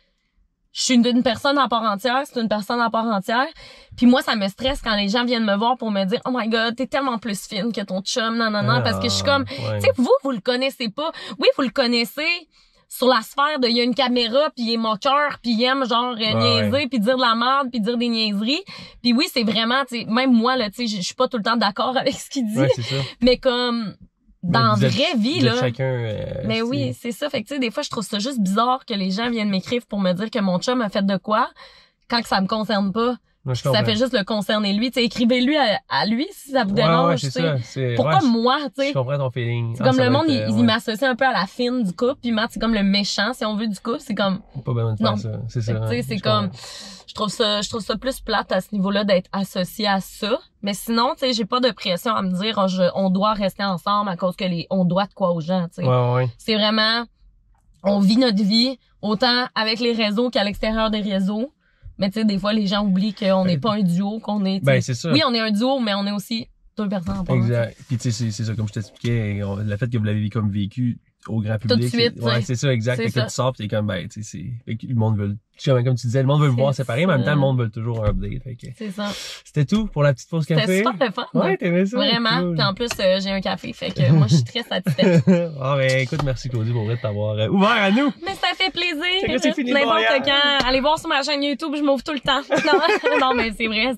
je suis une personne à part entière, c'est une personne à part entière. Puis moi ça me stresse quand les gens viennent me voir pour me dire "Oh my god, t'es tellement plus fine que ton chum." Non parce que je suis comme tu sais vous le connaissez pas. Oui, vous le connaissez sur la sphère de il y a une caméra puis il est moqueur puis il aime genre niaiser puis dire de la merde puis dire des niaiseries. Puis oui, c'est vraiment tu sais même moi là tu sais je suis pas tout le temps d'accord avec ce qu'il dit. Ouais, c'est ça. Mais comme dans la vraie vie là. Chacun, mais oui, c'est ça. Fait que tu sais des fois je trouve ça juste bizarre que les gens viennent m'écrire pour me dire que mon chum a fait de quoi quand que ça me concerne pas. Ça fait juste le concerner lui, tu sais, écrivez-lui à lui si ça vous dérange, tu sais. Pourquoi moi, tu sais? Je comprends ton feeling. C'est comme le monde, il m'associe un peu à la fine du couple, puis Matt, c'est comme le méchant, si on veut, du couple, c'est comme... Pas besoin de faire ça, c'est ça. Tu sais, c'est comme... Je trouve ça plus plate à ce niveau-là d'être associé à ça. Mais sinon, tu sais, j'ai pas de pression à me dire, on doit rester ensemble à cause que on doit de quoi aux gens, tu sais. Ouais. C'est vraiment, on vit notre vie, autant avec les réseaux qu'à l'extérieur des réseaux. Mais tu sais, des fois, les gens oublient qu'on n'est pas un duo, qu'on est... Ben, c'est ça. Oui, on est un duo, mais on est aussi deux personnes en part. Exact. Puis tu sais, c'est ça, comme je t'expliquais, le fait que vous l'avez comme vécu au grand public. Tout de suite, ouais, c'est ça, exact. Fait que tu sors pis t'es comme, ben, tu sais, le monde veut, comme tu disais, le monde veut le voir séparé, mais en même temps, le monde veut toujours un update. Fait que c'est ça. C'était tout pour la petite pause café. C'était super le fun. Ouais, t'aimais ça? Vraiment. Cool. Puis en plus, j'ai un café, fait que moi, je suis très satisfaite. Ah, ben, écoute, merci Claudie pour t'avoir ouvert à nous. Mais ça fait plaisir. C'est fini. N'importe quand. Allez voir sur ma chaîne YouTube, je m'ouvre tout le temps. Non, mais c'est vrai,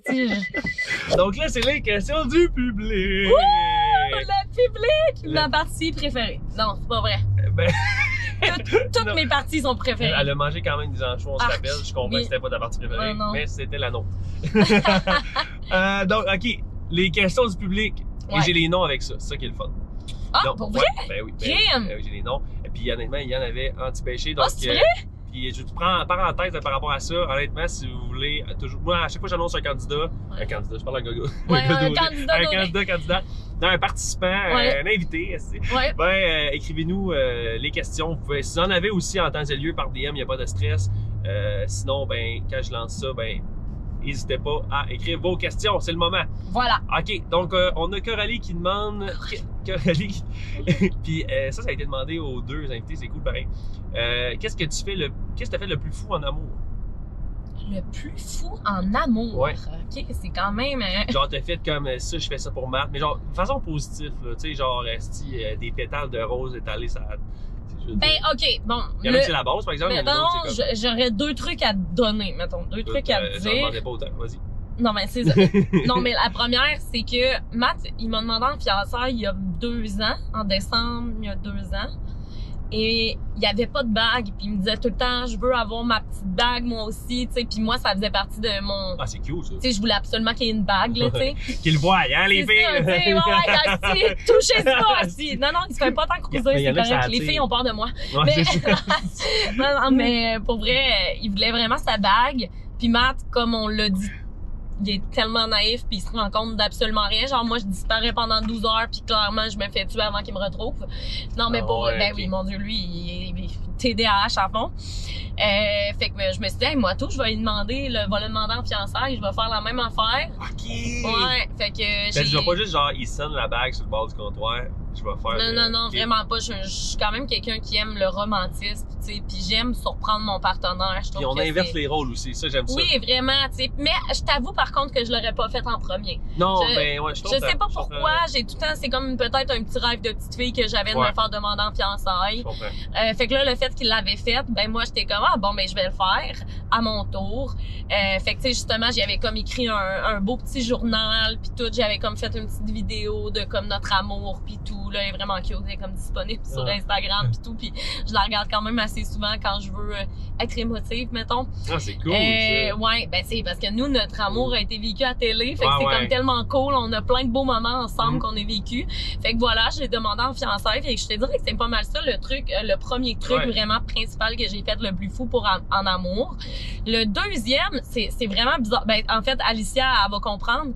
Donc là, c'est les questions du public. Wouh! Le public! Ma partie préférée. Non, c'est pas vrai. Ben... Toutes mes parties sont préférées. Elle a mangé quand même des anchois, on se rappelle. Je comprends que c'était pas ta partie préférée, mais c'était la nôtre. Donc, OK, les questions du public. Et j'ai les noms avec ça. C'est ça qui est le fun. Ah, donc, pour vrai? Ben oui, j'ai les noms. Et puis, honnêtement, il y en avait anti-pêché. Donc, c'est vrai? Puis je te prends en parenthèse par rapport à ça. Honnêtement, si vous voulez, toujours, moi, à chaque fois que j'annonce un candidat, je parle à un gars. Ouais, un candidat. Non, un participant, un invité, écrivez-nous les questions. Vous pouvez, si vous en avez aussi en temps et lieu par DM, il n'y a pas de stress. Sinon, ben, quand je lance ça, ben, n'hésitez pas à écrire vos questions, c'est le moment. Voilà. OK, donc on a Coralie qui demande... Coralie, puis ça a été demandé aux deux invités, c'est cool pareil. Qu'est-ce que tu as fait le plus fou en amour? Le plus fou en amour? Ouais. OK, c'est quand même... Genre, t'as fait comme ça, je fais ça pour Matt, mais genre, de façon positive, tu sais, genre, des pétales de rose étalés, ça... Ben, OK, bon. Il y en a c'est la base, par exemple. Mettons, j'aurais deux trucs à te donner, mettons. Deux trucs à te dire. J'en demandais pas autant, vas-y. Non, mais c'est ça. Non, mais la première, c'est que Matt, il m'a demandé en fiançailles il y a 2 ans, en décembre, il y a 2 ans. Et il y avait pas de bague, puis il me disait tout le temps, je veux avoir ma petite bague, moi aussi, tu sais. Puis moi, ça faisait partie de mon... Ah, c'est cute, ça. Tu sais, je voulais absolument qu'il y ait une bague, là, tu sais. Qu'il le voie, hein, les filles? C'est ça, tu sais, ouais, touchez ça, aussi. Non, il se fait pas tant cruiser, c'est correct. Les filles ont peur de moi. Ouais, mais... c'est ça. non, mais pour vrai, il voulait vraiment sa bague. Puis Matt, comme on l'a dit, il est tellement naïf puis il se rend compte d'absolument rien. Genre, moi, je disparais pendant 12 heures puis clairement, je me fais tuer avant qu'il me retrouve. Non, mais pour... ben oui, mon Dieu, lui, il est TDAH à fond. Fait que je me suis dit, hey, moi, tout, je vais lui demander, va le demander en fiançailles, je vais faire la même affaire. OK! Ouais, fait que je vais pas juste genre, il sonne la bague sur le bord du comptoir. Je vais faire... Non, vraiment pas. Je suis quand même quelqu'un qui aime le romantisme, tu sais, puis j'aime surprendre mon partenaire. Puis on inverse les rôles aussi, ça, j'aime ça. Oui, vraiment, tu sais. Mais je t'avoue, par contre, que je l'aurais pas fait en premier. Non, ben ouais, je sais pas pourquoi, j'ai tout le temps, c'est comme peut-être un petit rêve de petite fille que j'avais de me faire demander en fiançailles. Je comprends. Fait que là, le fait qu'il l'avait fait, ben moi, j'étais comme, ah bon, ben je vais le faire à mon tour. Fait que tu sais, justement, j'avais comme écrit un beau petit journal, puis tout, j'avais comme fait une petite vidéo de comme notre amour, puis tout, là, elle est vraiment cute, elle est comme disponible sur Instagram, puis tout, puis je la regarde quand même assez souvent quand je veux être émotive, mettons. Ah, c'est cool, ça. Ouais, ben c'est parce que nous, notre amour a été vécu à télé, fait que c'est comme tellement cool, on a plein de beaux moments ensemble qu'on a vécu. Fait que voilà, je l'ai demandé en fiançailles, fait que je te dirais que c'est pas mal ça le premier truc vraiment principal que j'ai fait le plus fou pour en amour. Le deuxième, c'est vraiment bizarre. Ben en fait, Alicia, elle va comprendre.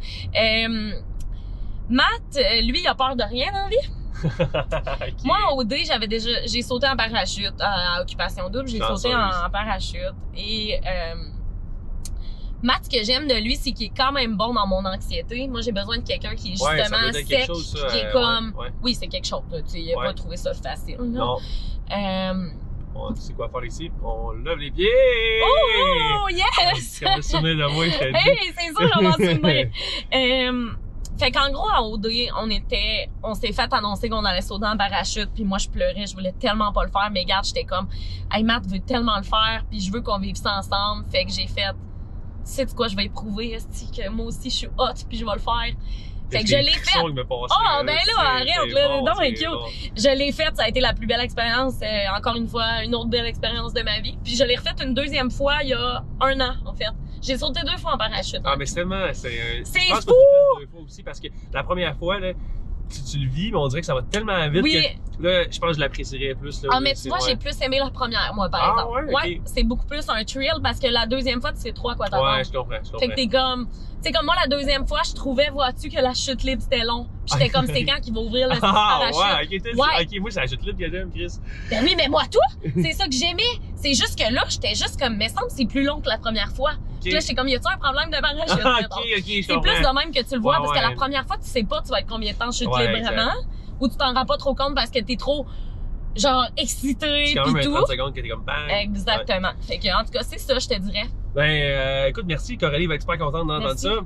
Matt, lui, il a peur de rien dans la vie. Okay. Moi, au D, j'ai sauté en parachute à Occupation Double, j'ai sauté en parachute et Matt, ce que j'aime de lui, c'est qu'il est quand même bon dans mon anxiété. Moi, j'ai besoin de quelqu'un qui est justement sec, qui est comme... Oui, c'est quelque chose, tu sais, il a pas trouvé ça facile. Non. Tu sais quoi faire ici? On lève les pieds! Oh, yes! Comme le souvenir de moi, je te dis. Hey, c'est sûr, j'en m'en souviens. Fait qu'en gros, à OD, on s'est fait annoncer qu'on allait sauter en parachute, puis moi, je pleurais, je voulais tellement pas le faire, mais regarde, j'étais comme, hey, Matt veut tellement le faire, puis je veux qu'on vive ça ensemble, fait que j'ai fait, tu sais quoi, je vais éprouver, que moi aussi, je suis hot, puis je vais le faire. Fait que je l'ai fait. Oh, ben là, arrête, là, non, mais cute. Je l'ai fait, ça a été la plus belle expérience, encore une fois, une autre belle expérience de ma vie. Puis je l'ai refaite une deuxième fois, il y a 1 an, en fait. J'ai sauté 2 fois en parachute. Ah, mais c'est tellement, c'est fou! Je pense que tu le fais 2 fois aussi, parce que la première fois, là, tu le vis, mais on dirait que ça va tellement vite que là, je pense que je l'apprécierais plus. Là, mais tu vois, j'ai plus aimé la première, moi, par exemple. Ouais, c'est beaucoup plus un thrill parce que la deuxième fois, tu sais trop à quoi t'attendre. Ouais, je comprends. Fait que t'es comme... Tu sais, comme moi, la deuxième fois, je trouvais, vois-tu, que la chute libre, c'était long. Puis j'étais comme, c'est quand qu'ils vont ouvrir le parachute. Ok, moi, c'est la chute libre que j'aime, Chris. Ben oui, mais moi, toi, c'est ça que j'aimais. C'est juste que là, j'étais juste comme, mais semble c'est plus long que la première fois. Puis là, j'étais comme, y a-tu un problème de parachute? C'est plus de même que tu le vois, parce que la première fois, tu sais pas, tu vas être combien de temps chute libre vraiment, ou tu t'en rends pas trop compte parce que t'es trop, genre, excité, pis tout. C'est quand même 30 secondes que t'es comme bang. Exactement. Fait que, en tout cas, c'est ça, je te dirais. Ben, écoute, merci, Coralie va être super contente d'entendre ça.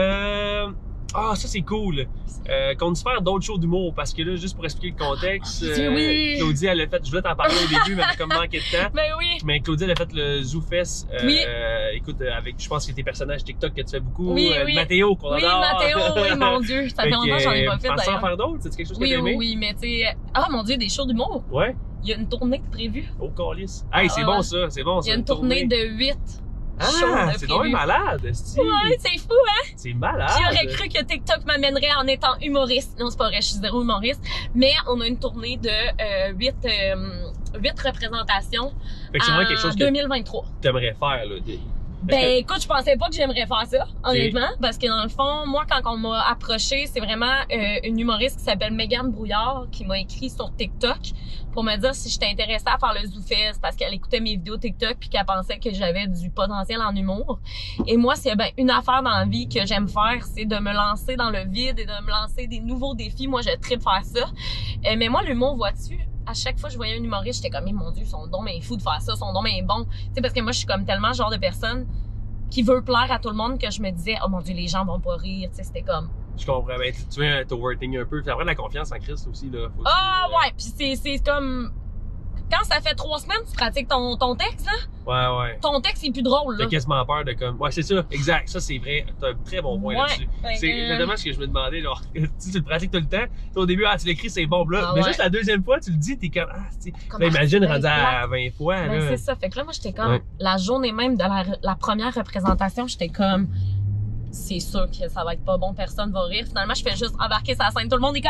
Ça c'est cool. Qu'on se faire d'autres shows d'humour, parce que là, juste pour expliquer le contexte, Claudie, elle a fait, je voulais t'en parler au début, mais elle a comme manqué de temps. Ben oui. Mais Claudie, elle a fait le ZooFest. Écoute, avec, je pense que tes personnages TikTok que tu fais beaucoup. Mathéo, qu'on adore. Mathéo, mon Dieu. Ça fait longtemps que j'en ai pas fait, d'ailleurs. Pensez en faire d'autres? C'est quelque chose que t'as aimé? Oui, mais tu sais, mon Dieu, des shows d'humour. Ouais. Il y a une tournée de prévue. Oh, calice. Hey, c'est bon ça, c'est bon ça. Il y a une tournée de 8. C'est vraiment malade, Esti. Ouais, c'est fou, hein? C'est malade. Qui aurait cru que TikTok m'amènerait en étant humoriste? Non, c'est pas vrai, je suis zéro humoriste. Mais on a une tournée de 8 8 représentations Fait que c'est vraiment quelque chose que 2023. t'aimerais faire, là. Ben écoute, je pensais pas que j'aimerais faire ça, honnêtement, parce que dans le fond, moi quand on m'a approché, c'est vraiment une humoriste qui s'appelle Mégane Brouillard qui m'a écrit sur TikTok pour me dire si j'étais intéressée à faire le ZooFest parce qu'elle écoutait mes vidéos TikTok puis qu'elle pensait que j'avais du potentiel en humour. Et moi, s'il y a ben une affaire dans la vie que j'aime faire, c'est de me lancer dans le vide et de me lancer des nouveaux défis. Moi, je tripe faire ça. Mais moi, l'humour, vois-tu, à chaque fois que je voyais un humoriste, j'étais comme, mon Dieu, son don est fou de faire ça, son don est bon. Tu sais, parce que moi, je suis comme tellement le genre de personne qui veut plaire à tout le monde que je me disais, oh mon Dieu, les gens vont pas rire. Tu sais, c'était comme... Je comprends. Ben, tu viens t'overthink un peu. Puis après, la confiance en Christ aussi, là. Faut ouais, puis c'est comme... Quand ça fait 3 semaines que tu pratiques ton texte, là, ouais. ton texte est plus drôle, là. T'as quasiment peur de comme... Ouais, c'est ça, exact. Ça, c'est vrai. T'as un très bon point là-dessus. C'est exactement ce que je me demandais, genre, si tu le pratiques tout le temps, au début, tu l'écris, c'est bon, là. Mais juste la deuxième fois, tu le dis, t'es comme, là, imagine rendu à 20 fois, là. C'est ça. Fait que là, moi, j'étais comme, la journée même de la première représentation, j'étais comme, c'est sûr que ça va être pas bon, personne va rire. Finalement, je fais juste embarquer sa scène, tout le monde est comme,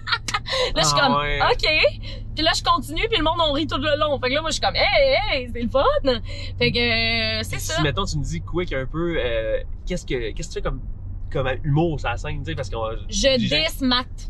là, je suis comme, OK. Puis là, je continue, puis le monde, on rit tout le long. Fait que là, moi, je suis comme, hey, c'est le fun. Fait que, c'est ça. Si, mettons, tu me dis quick un peu, qu'est-ce que tu fais comme humour sur la scène, tu sais, parce qu'on... Je dismate.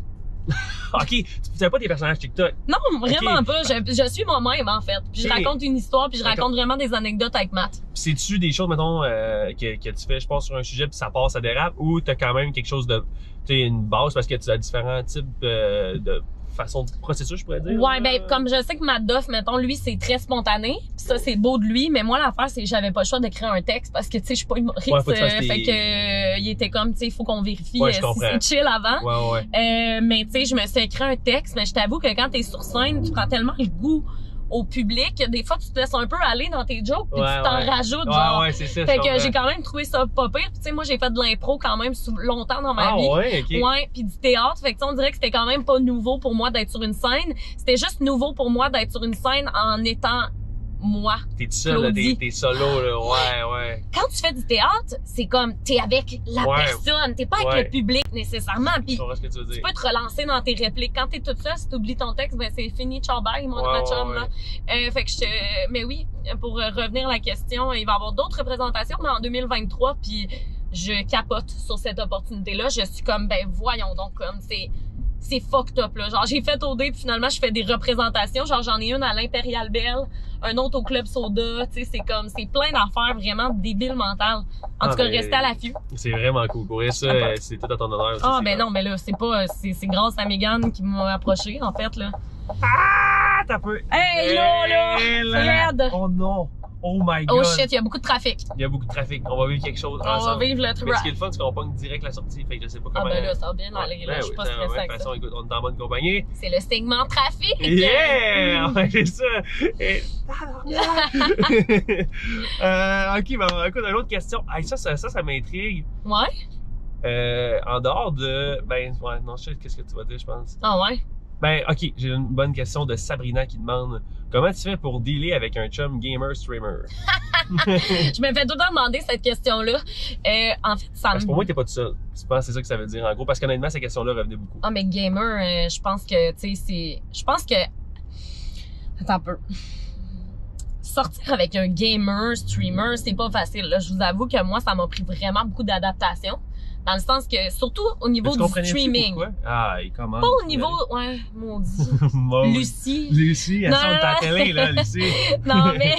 OK, tu fais pas tes personnages TikTok. Non, vraiment pas. Je suis moi-même, en fait. Puis je raconte une histoire, puis je raconte vraiment des anecdotes avec Matt. C'est-tu des choses, mettons, que tu fais, je pense, sur un sujet, puis ça passe, ça dérape, ou t'as quand même quelque chose de... Tu sais, une base, parce que tu as différents types de façon de processus, je pourrais dire. Ouais, ben, comme je sais que Matt Duff, mettons, lui, c'est très spontané. Pis ça, c'est beau de lui. Mais moi, l'affaire, c'est que j'avais pas le choix d'écrire un texte parce que, tu sais, je suis pas humoriste. Fait que, il était comme, tu sais, il faut qu'on vérifie si c'est chill avant. Mais, tu sais, je me suis écrit un texte, mais je t'avoue que quand t'es sur scène, tu prends tellement le goût au public, des fois, tu te laisses un peu aller dans tes jokes pis tu t'en rajoutes, genre. C'est ça, fait que j'ai quand même trouvé ça pas pire. Tu sais, moi, j'ai fait de l'impro quand même longtemps dans ma vie. Ouais, puis du théâtre. Fait que on dirait que c'était quand même pas nouveau pour moi d'être sur une scène. C'était juste nouveau pour moi d'être sur une scène en étant moi. T'es seul, là, t'es solo, là. Ouais. Quand tu fais du théâtre, c'est comme, t'es avec la personne, t'es pas avec le public nécessairement. Pis tu peux te relancer dans tes répliques. Quand t'es toute seule, si t'oublies ton texte, ben c'est fini, ciao bye, mon chum, là. Fait que mais oui, pour revenir à la question, il va y avoir d'autres représentations, mais en 2023, puis je capote sur cette opportunité-là. Je suis comme, ben voyons donc, comme c'est fucked up, là. Genre, j'ai fait OD, puis finalement, je fais des représentations. Genre, j'en ai une à l'Impérial Belle, un autre au Club Soda. Tu sais, c'est plein d'affaires vraiment débiles mentales. En tout cas, restez à l'affût. C'est vraiment cool. Pour ça, c'est tout à ton honneur aussi. Ben non, mais là, c'est grâce à Mégane qui m'a approché, en fait, là. T'as peu. Hey, là! Fred! Oh non! Oh my god! Oh shit, il y a beaucoup de trafic. Il y a beaucoup de trafic. On va vivre quelque chose ensemble. On va vivre le truc. Mais ce qui est le fun, c'est qu'on pogne direct la sortie. Fait que je sais pas comment... ben là, ça va bien aller. Là, je suis pas stressée avec ça. Écoute, on est en bonne compagnie. C'est le segment trafic! Yeah! C'est ça! OK, ben écoute, une autre question. Hey, ça m'intrigue. Ouais? En dehors de... non, je sais qu'est-ce que tu vas dire, je pense. Ah ouais? Ben, OK, j'ai une bonne question de Sabrina qui demande comment tu fais pour dealer avec un chum gamer-streamer? Je me fais tout le temps demander cette question-là. En fait, ça Parce que pour moi, t'es pas tout seul. Je pense que c'est ça que ça veut dire, en gros. Parce qu'honnêtement, cette question-là revenait beaucoup. Ah, mais gamer, je pense que, tu sais, je pense que... Attends un peu. Sortir avec un gamer, streamer, c'est pas facile. Là. Je vous avoue que moi, ça m'a pris vraiment beaucoup d'adaptation. Dans le sens que, surtout au niveau du streaming. Ah, il commence. Pas au niveau, maudit. Lucie, elle sort de ta télé, là, Lucie. Non, mais,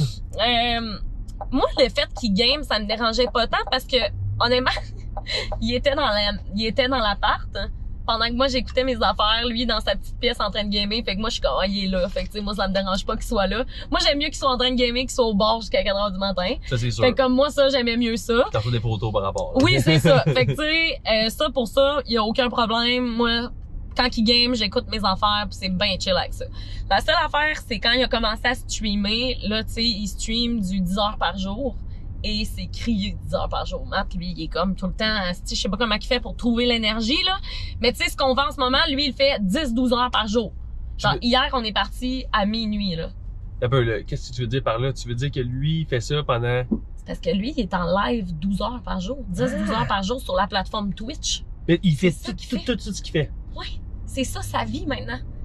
moi, le fait qu'il game, ça me dérangeait pas tant parce que, honnêtement, il était dans l'appart. Pendant que moi, j'écoutais mes affaires, lui, dans sa petite pièce en train de gamer. Fait que moi, je suis comme, il est là. Fait que, tu sais, moi, ça me dérange pas qu'il soit là. Moi, j'aime mieux qu'il soit en train de gamer qu'il soit au bar jusqu'à 4h du matin. Ça, c'est sûr. Fait que comme moi, ça, j'aimais mieux ça. T'as fait des photos par rapport. Là. Oui, c'est ça. Fait que, tu sais, ça, pour ça, il y a aucun problème. Moi, quand il game, j'écoute mes affaires pis c'est bien chill avec ça. La seule affaire, c'est quand il a commencé à streamer, là, tu sais, il stream du 10 heures par jour. Et c'est crié 10 heures par jour. Matt, lui, il est comme tout le temps, je sais pas comment il fait pour trouver l'énergie, là. Mais tu sais, ce qu'on vend en ce moment, lui, il fait 10-12 heures par jour. Genre, hier, on est parti à minuit, là. Un peu, là. Qu'est-ce que tu veux dire par là? Tu veux dire que lui, il fait ça pendant... C'est parce que lui, il est en live 12 heures par jour. 10-12 heures par jour sur la plateforme Twitch. Mais il fait tout ce qu'il fait. Oui. C'est ça, sa vie, maintenant.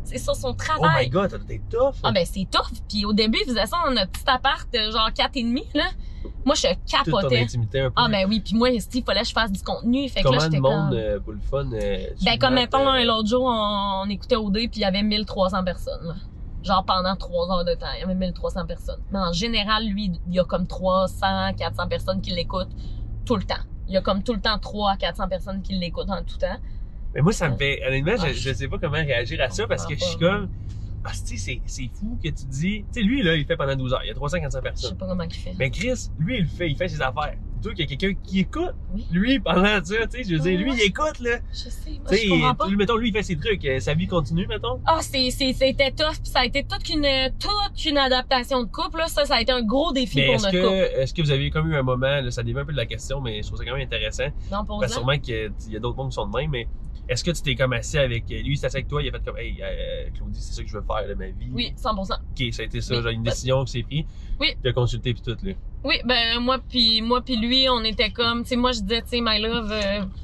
C'est ça son Oh travail. my god, ça doit être tough. Ah ben c'est tough. Puis au début, il faisait ça dans notre petit appart, genre 4,5 là. Moi, je Toute ton capotais. intimité un peu. Ah ben oui, puis moi, il fallait que je fasse du contenu. Fait que Comment là, de j'étais monde, comme... pour le fun, Ben comme mettons, l'autre jour, on écoutait OD, puis il y avait 1300 personnes. Là. Genre pendant 3 heures de temps, il y avait 1300 personnes. Mais en général, lui, il y a comme 300, 400 personnes qui l'écoutent tout le temps. Il y a comme tout le temps 300 à 400 personnes qui l'écoutent en tout temps. Mais moi, ça me fait, honnêtement, je sais pas comment réagir à ça parce que je suis comme, ah, tu sais, c'est fou que tu dis, tu sais, lui, là, il fait pendant 12 heures, il y a 300, 400 Je personnes. sais pas comment il fait. Mais Chris, lui, il fait ses affaires. Toi, qu'il y a quelqu'un qui écoute. Oui. Lui, pendant ça, tu sais, je veux dire, lui, il écoute, là. Je sais, moi, Tu sais, je comprends pas. mettons, lui, il fait ses trucs, sa vie continue, mettons. Ah, c'était tough, pis ça a été toute une adaptation de couple, là. Ça a été un gros défi Mais pour notre couple. est-ce que vous avez comme eu un moment, là, ça dévie un peu de la question, mais je trouve ça quand même intéressant. Non, pour Parce ça. que sûrement qu'il y a d'autres mondes qui sont de même, mais est-ce que tu t'es comme assis avec lui, il s'est assis avec toi, il a fait comme, hey, Claudie, c'est ça que je veux faire de ma vie. Oui, 100%. Ok, ça a été ça, Oui. genre une décision qui s'est prise. Oui. Tu as consulté puis tout, là. Oui, ben moi puis lui, on était comme, tu sais, moi je disais, tu sais, my love,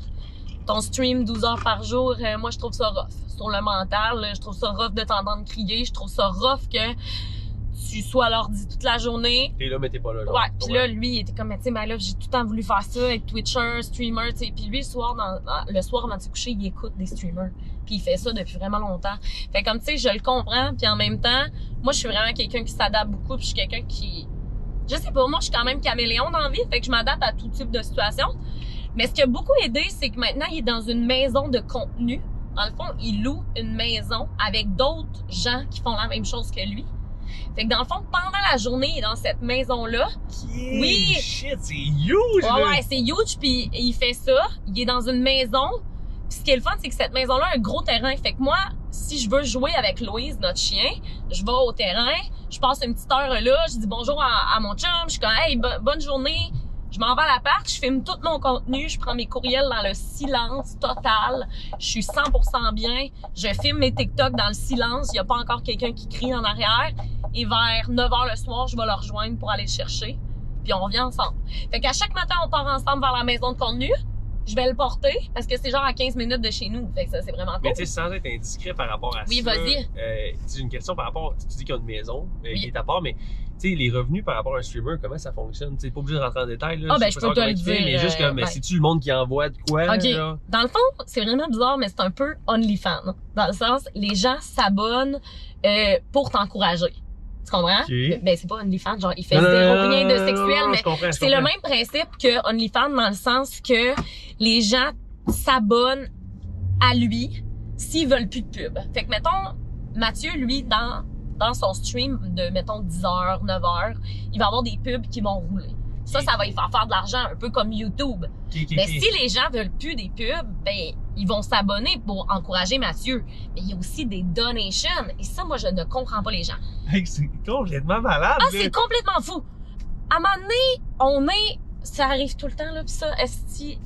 ton stream 12 heures par jour, moi je trouve ça rough. Sur le mental, je trouve ça rough de t'entendre crier, je trouve ça rough que tu sois à l'ordi toute la journée. T'es là, mais t'es pas là. Genre. Ouais, puis là, lui, il était comme, tu sais, my love, j'ai tout le temps voulu faire ça, être Twitcher, streamer, tu sais. Puis lui, le soir avant de se coucher, il écoute des streamers. Puis il fait ça depuis vraiment longtemps. Fait comme, tu sais, je le comprends, puis en même temps, moi, je suis vraiment quelqu'un qui s'adapte beaucoup, puis je suis quelqu'un qui... Je sais pas, moi, je suis quand même caméléon dans la vie, fait que je m'adapte à tout type de situation. Mais ce qui a beaucoup aidé, c'est que maintenant, il est dans une maison de contenu. Dans le fond, il loue une maison avec d'autres gens qui font la même chose que lui. Fait que dans le fond, pendant la journée, il est dans cette maison-là. Yeah, Oui. Shit, c'est huge, là. Ouais, c'est huge, puis il fait ça. Il est dans une maison. Puis ce qui est le fun, c'est que cette maison-là a un gros terrain. Fait que moi, si je veux jouer avec Louise, notre chien, je vais au terrain, je passe une petite heure là, je dis bonjour à mon chum, je suis comme « Hey, bonne journée ». Je m'en vais à l'appart, je filme tout mon contenu, je prends mes courriels dans le silence total. Je suis 100% bien. Je filme mes TikTok dans le silence. Il n'y a pas encore quelqu'un qui crie en arrière. Et vers 9h le soir, je vais le rejoindre pour aller le chercher. Puis on revient ensemble. Fait qu'à chaque matin, on part ensemble vers la maison de contenu. Je vais le porter parce que c'est genre à 15 minutes de chez nous. Fait que ça, c'est vraiment cool. Mais tu sais, sans être indiscret par rapport à Oui, ça. vas-y. J'ai une question par rapport, tu dis qu'il y a une maison Oui. qui est à part, mais tu sais, les revenus par rapport à un streamer, comment ça fonctionne? Tu sais, pas obligé de rentrer en détail, là. Ah, ben, sais je pas peux te savoir le comment tu fais, dire, Mais juste comme, ouais. c'est-tu le monde qui envoie de quoi, OK. là? Dans le fond, c'est vraiment bizarre, mais c'est un peu OnlyFans. Dans le sens, les gens s'abonnent pour t'encourager. Tu comprends? OK. Ben, c'est pas OnlyFans, genre, il fait Non, non, zéro non, rien de non, sexuel, non, mais je comprends, je c'est le comprends. même principe que OnlyFans dans le sens que les gens s'abonnent à lui s'ils veulent plus de pub. Fait que, mettons, Mathieu, lui, dans son stream de, mettons, 10h, 9h, il va avoir des pubs qui vont rouler. Ça va lui faire de l'argent, un peu comme YouTube. Mais si les gens veulent plus des pubs, ben, ils vont s'abonner pour encourager Mathieu. Mais il y a aussi des donations. Et ça, moi, je ne comprends pas les gens. Hey, c'est complètement malade, Ah, là. c'est complètement fou. À un moment donné, ça arrive tout le temps, là, pis ça, esti,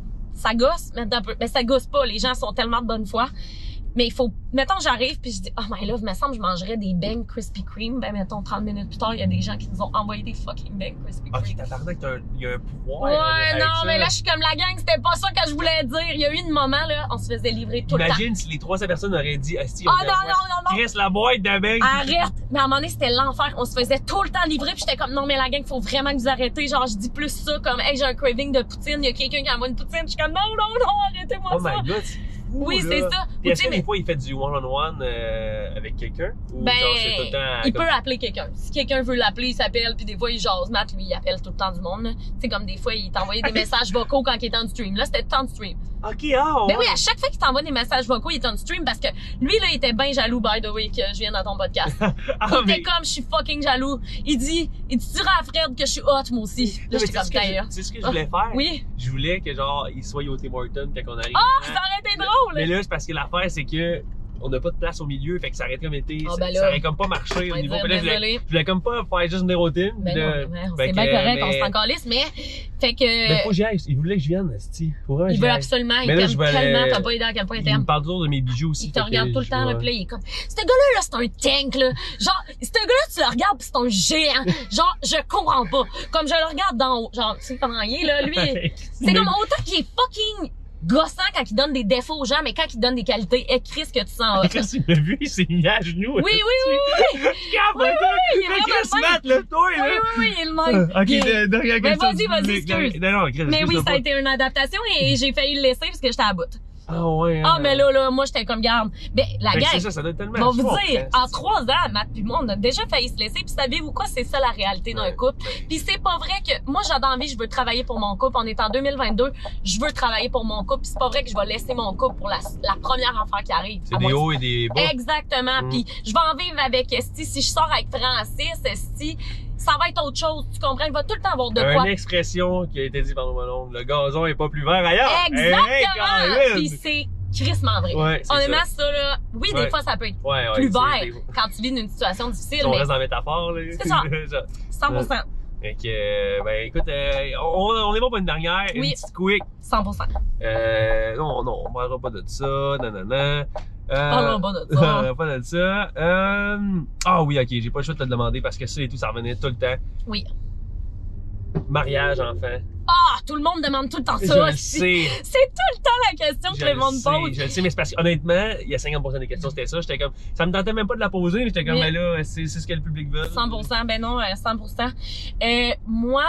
ça gosse, mais ça gosse pas, les gens sont tellement de bonne foi. Mais il faut, mettons, j'arrive puis je dis, oh my love, il me semble que je mangerais des bangs Krispy Kreme. Ben, mettons, 30 minutes plus tard, il y a des gens qui nous ont envoyé des fucking bangs Krispy Kreme. Ok, t'as parlé qu'il y a un pouvoir. Ouais, avec non, ça, mais là, je suis comme la gang, c'était pas ça que je voulais dire. Il y a eu un moment, là, on se faisait livrer tout le temps. Imagine si les 300 personnes auraient dit, Asti, Ah, non. Chris, la boîte de bang. Arrête! Mais à un moment donné, c'était l'enfer. On se faisait tout le temps livrer, puis j'étais comme, non, mais la gang, faut vraiment que vous arrêtez. Genre, je dis plus ça, comme, hey, j'ai un craving de poutine, il y a quelqu'un qui envoie une poutine. Je suis comme, non, arrêtez-moi Oh ça. my god, c'est fou, Oui, là. c'est ça. Puis est-ce Tu sais, que mais- des fois, il fait du one-on-one avec quelqu'un? Ou Ben, genre, c'est tout le temps... il comme- peut appeler quelqu'un. Si quelqu'un veut l'appeler, il s'appelle, puis des fois, il jase. Matt, lui, il appelle tout le temps du monde. Tu sais, comme des fois, il t'envoyait des messages vocaux quand il était en stream. Là, c'était tout le temps du stream. Ok, ah, Ben ouais. oui, à chaque fois qu'il t'envoie des messages vocaux, il est en stream parce que lui, là, il était bien jaloux, by the way, que je viens dans ton podcast. Ah, Il était mais... comme, je suis fucking jaloux. Il dit, tu diras à Fred que je suis hot, moi aussi. Non, Là, mais j'étais comme, tu d'ailleurs. sais ce que je voulais faire? Oui. Je voulais que, genre, il soit au Tim Hortons quand on arrive. Ah, ça aurait été drôle! Mais là, c'est parce que l'affaire, c'est que on n'a pas de place au milieu, fait que ça aurait comme été... Ah, ça, ben là. ça aurait comme pas marché On au va niveau... dire, Puis là, désolé. je voulais comme pas faire juste une routine. Ben là, non, mais fait c'est que, bien correct, on mais- s'en calisse, mais, fait que, Mais faut que j'y aille. Il voulait que je vienne, Asti. Faut vraiment que il j'y veut aille. absolument, il Mais là, t'aime je vais- tellement, t'as pas idée à quel point il Il me t'aime. parle toujours de mes bijoux aussi. Il te fait que regarde tout le je temps, là, vais- pis là, il est comme, ce gars-là, là, c'est un tank, là. Genre, ce gars-là, tu le regardes pis c'est un géant. Genre, je comprends pas. Comme je le regarde d'en haut. Genre, tu sais comment il est, là, lui. C'est comme autant qu'il est fucking gossant quand il donne des défauts aux gens, mais quand il donne des qualités, Chris, que tu sens. Quand il m'a vu, il s'est mis à genoux. Oui, oui, oui, oui. Oui, il est vraiment Chris, le même. Matt, lève-toi, Oui, là. oui, oui, il est le même. Ok, dernière Mais question. vas-y, excuse. Non, Chris, Mais oui, excuse-le ça a pas. été une adaptation et j'ai failli le laisser parce que j'étais à bout. Ah ouais. Ah, mais là, moi, j'étais comme garde. Ben, la Ben, gang. c'est ça doit être tellement. Bon, vous fort, dire, hein, en 3 ans, Matt pis moi, on a déjà failli se laisser. Puis savez-vous quoi? C'est ça la réalité d'un Ouais. couple. Puis c'est pas vrai que moi, j'ai envie, je veux travailler pour mon couple. On est en 2022, je veux travailler pour mon couple. Puis c'est pas vrai que je vais laisser mon couple pour la première enfant qui arrive. C'est À des moins- hauts et des bas. Exactement. Mm. Puis je vais en vivre avec Esti. Si je sors avec Francis, Esti, ça va être autre chose. Tu comprends? Il va tout le temps avoir de quoi. Une expression qui a été dite par mon oncle. Le gazon est pas plus vert ailleurs. Exactement. Hey, Caroline! Puis c'est crissement vrai. Ouais, c'est Honnêtement, ça. ça, là, oui, Ouais. des fois, ça peut être Ouais, ouais, plus c'est- vert quand tu vis une situation difficile, Si on mais reste dans la métaphore, là. C'est ça. 100%. Fait que, ben, écoute, on est bon pour une dernière, une Oui. petite quick. 100%. Non, on parlera pas de ça, nanana. Parlons pas de ça. Pas de ça. Ah oui, ok, j'ai pas le choix de te le demander parce que ça et tout, ça revenait tout le temps. Oui. Mariage, enfant. Ah, tout le monde demande tout le temps Je ça. le sais. C'est tout le temps la question que le monde pose. Je le sais, mais c'est parce que, honnêtement, il y a 50% des questions, c'était ça. J'étais comme, ça me tentait même pas de la poser, mais j'étais comme, Oui. ben là, c'est ce que le public veut. 100%, ben non, 100%. Moi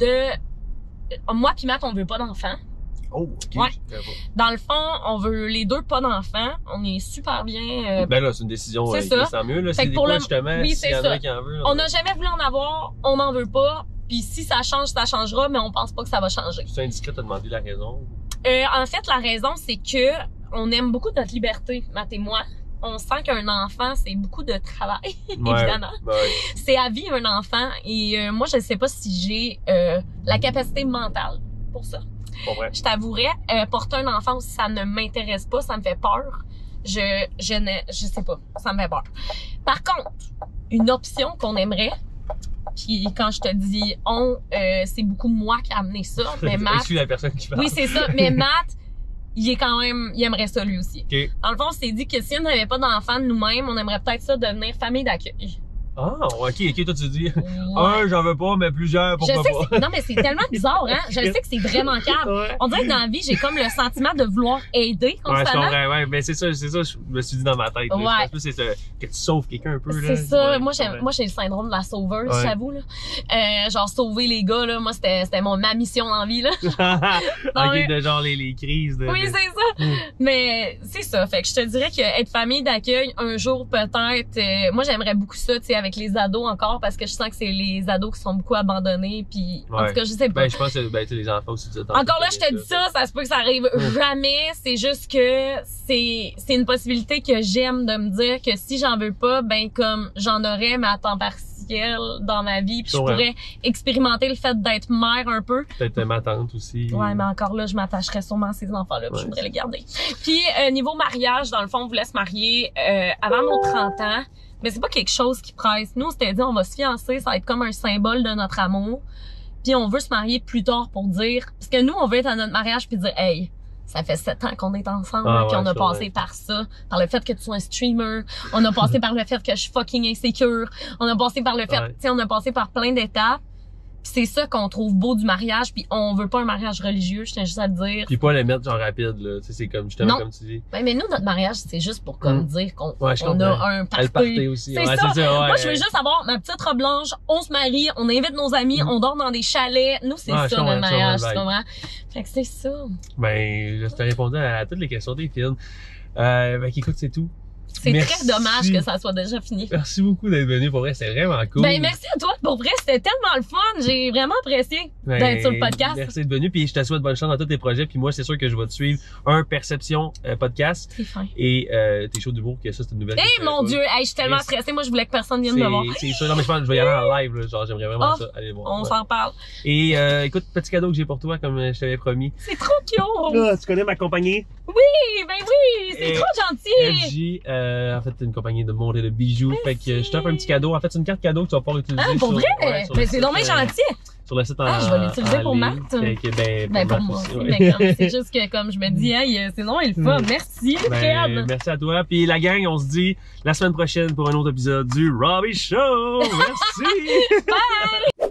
pis Matt, on veut pas d'enfants. Oh, ok. Ouais. Je savais pas. Dans le fond, on veut les deux pas d'enfants. On est super bien. Ben là, c'est une décision C'est qui ça. est tant mieux, là. Fait C'est que des pour fois, le- justement, oui, s'il y c'est en ça. a qui en veulent. On n'a jamais voulu en avoir, on n'en veut pas. Puis si ça change, ça changera, mais on pense pas que ça va changer. C'est indiscret de demander la raison. En fait, la raison, c'est que on aime beaucoup notre liberté, Matt et moi. On sent qu'un enfant, c'est beaucoup de travail, évidemment. Ouais. C'est à vie un enfant. Et moi, je sais pas si j'ai la capacité mentale pour ça. Je comprends. Je t'avouerais, porter un enfant aussi, ça ne m'intéresse pas, ça me fait peur. Je sais pas, ça me fait peur. Par contre, une option qu'on aimerait, puis quand je te dis on, c'est beaucoup moi qui a amené ça, mais Matt, Excuse la personne qui parle. oui, c'est ça, mais Matt, il est quand même, il aimerait ça lui aussi. Ok. Dans le fond, on s'est dit que si on n'avait pas d'enfants de nous-mêmes, on aimerait peut-être ça devenir famille d'accueil. Ah, ok, toi tu dis, Ouais. j'en veux pas, mais plusieurs, Je pourquoi sais pas? que c'est, non, mais c'est tellement bizarre, hein. Je sais que c'est vraiment calme. Ouais. On dirait que dans la vie, j'ai comme le sentiment de vouloir aider Ouais, je constamment. comprends, ouais, mais c'est ça, je me suis dit dans ma tête. Là. Ouais. Je pense plus c'est que tu sauves quelqu'un un peu, là. C'est ça. Ouais, moi, je comprends. j'ai le syndrome de la sauveuse, Ouais. j'avoue, là. Genre, sauver les gars, là. Moi, c'était ma mission dans la vie, là. ok, Ouais. de genre les crises de. Oui, c'est ça. Mm. Mais c'est ça. Fait que je te dirais que être famille d'accueil un jour peut-être. Moi, j'aimerais beaucoup ça, tu sais, avec les ados encore, parce que je sens que c'est les ados qui sont beaucoup abandonnés. Puis en Ouais. tout cas, je sais pas. Ben, je pense que tu sais, les enfants aussi. Encore là, je te dis ça se peut que ça arrive jamais. C'est juste que c'est une possibilité que j'aime de me dire que si j'en veux pas, ben comme j'en aurais mais à temps partiel dans ma vie, puis je Ouais. pourrais expérimenter le fait d'être mère un peu. Peut-être ma tante aussi. Ouais, mais encore là, je m'attacherais sûrement à ces enfants-là, puis je Ouais. voudrais les garder. Puis niveau mariage, dans le fond, on voulait se marier avant nos 30 ans. Mais c'est pas quelque chose qui presse. Nous, on s'était dit, on va se fiancer, ça va être comme un symbole de notre amour. Puis on veut se marier plus tard pour dire... Parce que nous, on veut être à notre mariage puis dire, hey, ça fait 7 ans qu'on est ensemble, Ah puis ouais, on a ça, passé ouais. par ça, par le fait que tu sois un streamer, on a passé par le fait que je suis fucking insécure, on a passé par le fait, Ouais. tu sais, on a passé par plein d'étapes. Puis c'est ça qu'on trouve beau du mariage, puis on veut pas un mariage religieux, je tiens juste à le dire. Puis pas les mettre genre rapide, là. Tu sais, c'est comme, justement, Non. comme tu dis. Ben, mais nous, notre mariage, c'est juste pour comme dire qu'on Ouais, je on comprends. a un Elle party. partait aussi. C'est ouais, ça. c'est ça, ouais. Moi, je veux juste avoir ma petite robe blanche, on se marie, on invite nos amis, on dort dans des chalets. Nous, c'est Ouais, ça, je comprends, notre je comprends mariage, le tu vibe. comprends? Fait que c'est ça. Ben, je t'ai répondu à toutes les questions des films. Écoute, c'est tout. C'est Merci. très dommage que ça soit déjà fini. Merci beaucoup d'être venu. Pour vrai, c'était vraiment cool. Ben, merci à toi. Pour vrai, c'était tellement le fun. J'ai vraiment apprécié Ben, d'être sur le podcast. Merci d'être venu. Puis je te souhaite bonne chance dans tous tes projets. Puis moi, c'est sûr que je vais te suivre Perception podcast. C'est fin. Et tes shows d'humour, que ça, c'est une nouvelle. que je Eh, mon savais pas. Dieu. Hey, je suis tellement Et stressée. Moi, je voulais que personne vienne me voir. C'est sûr. Non, mais je pense que je vais y aller en live, là. Genre, j'aimerais vraiment Oh, ça. Aller voir. On Ouais. s'en parle. Et écoute, petit cadeau que j'ai pour toi, comme je t'avais promis. C'est trop cute. Tu connais ma compagnie? Oui, ben oui. C'est Et- trop gentil. FJ, en fait, c'est une compagnie de monter de bijoux. Fait que je t'offre un petit cadeau. En fait, c'est une carte cadeau que tu vas pouvoir utiliser. Ah, pour vrai? ouais, sur Ben, le c'est site, donc bien gentil. Sur le site en Ah, je vais l'utiliser en pour ligne. Matt. Fait que, Ben, pour Matt moi aussi, aussi, ouais. mais comme, c'est juste que comme je me dis, hey, c'est non, il est fun. Merci, Ben, Fred. merci à toi. Puis la gang, on se dit la semaine prochaine pour un autre épisode du Robbie Show. Merci. Bye!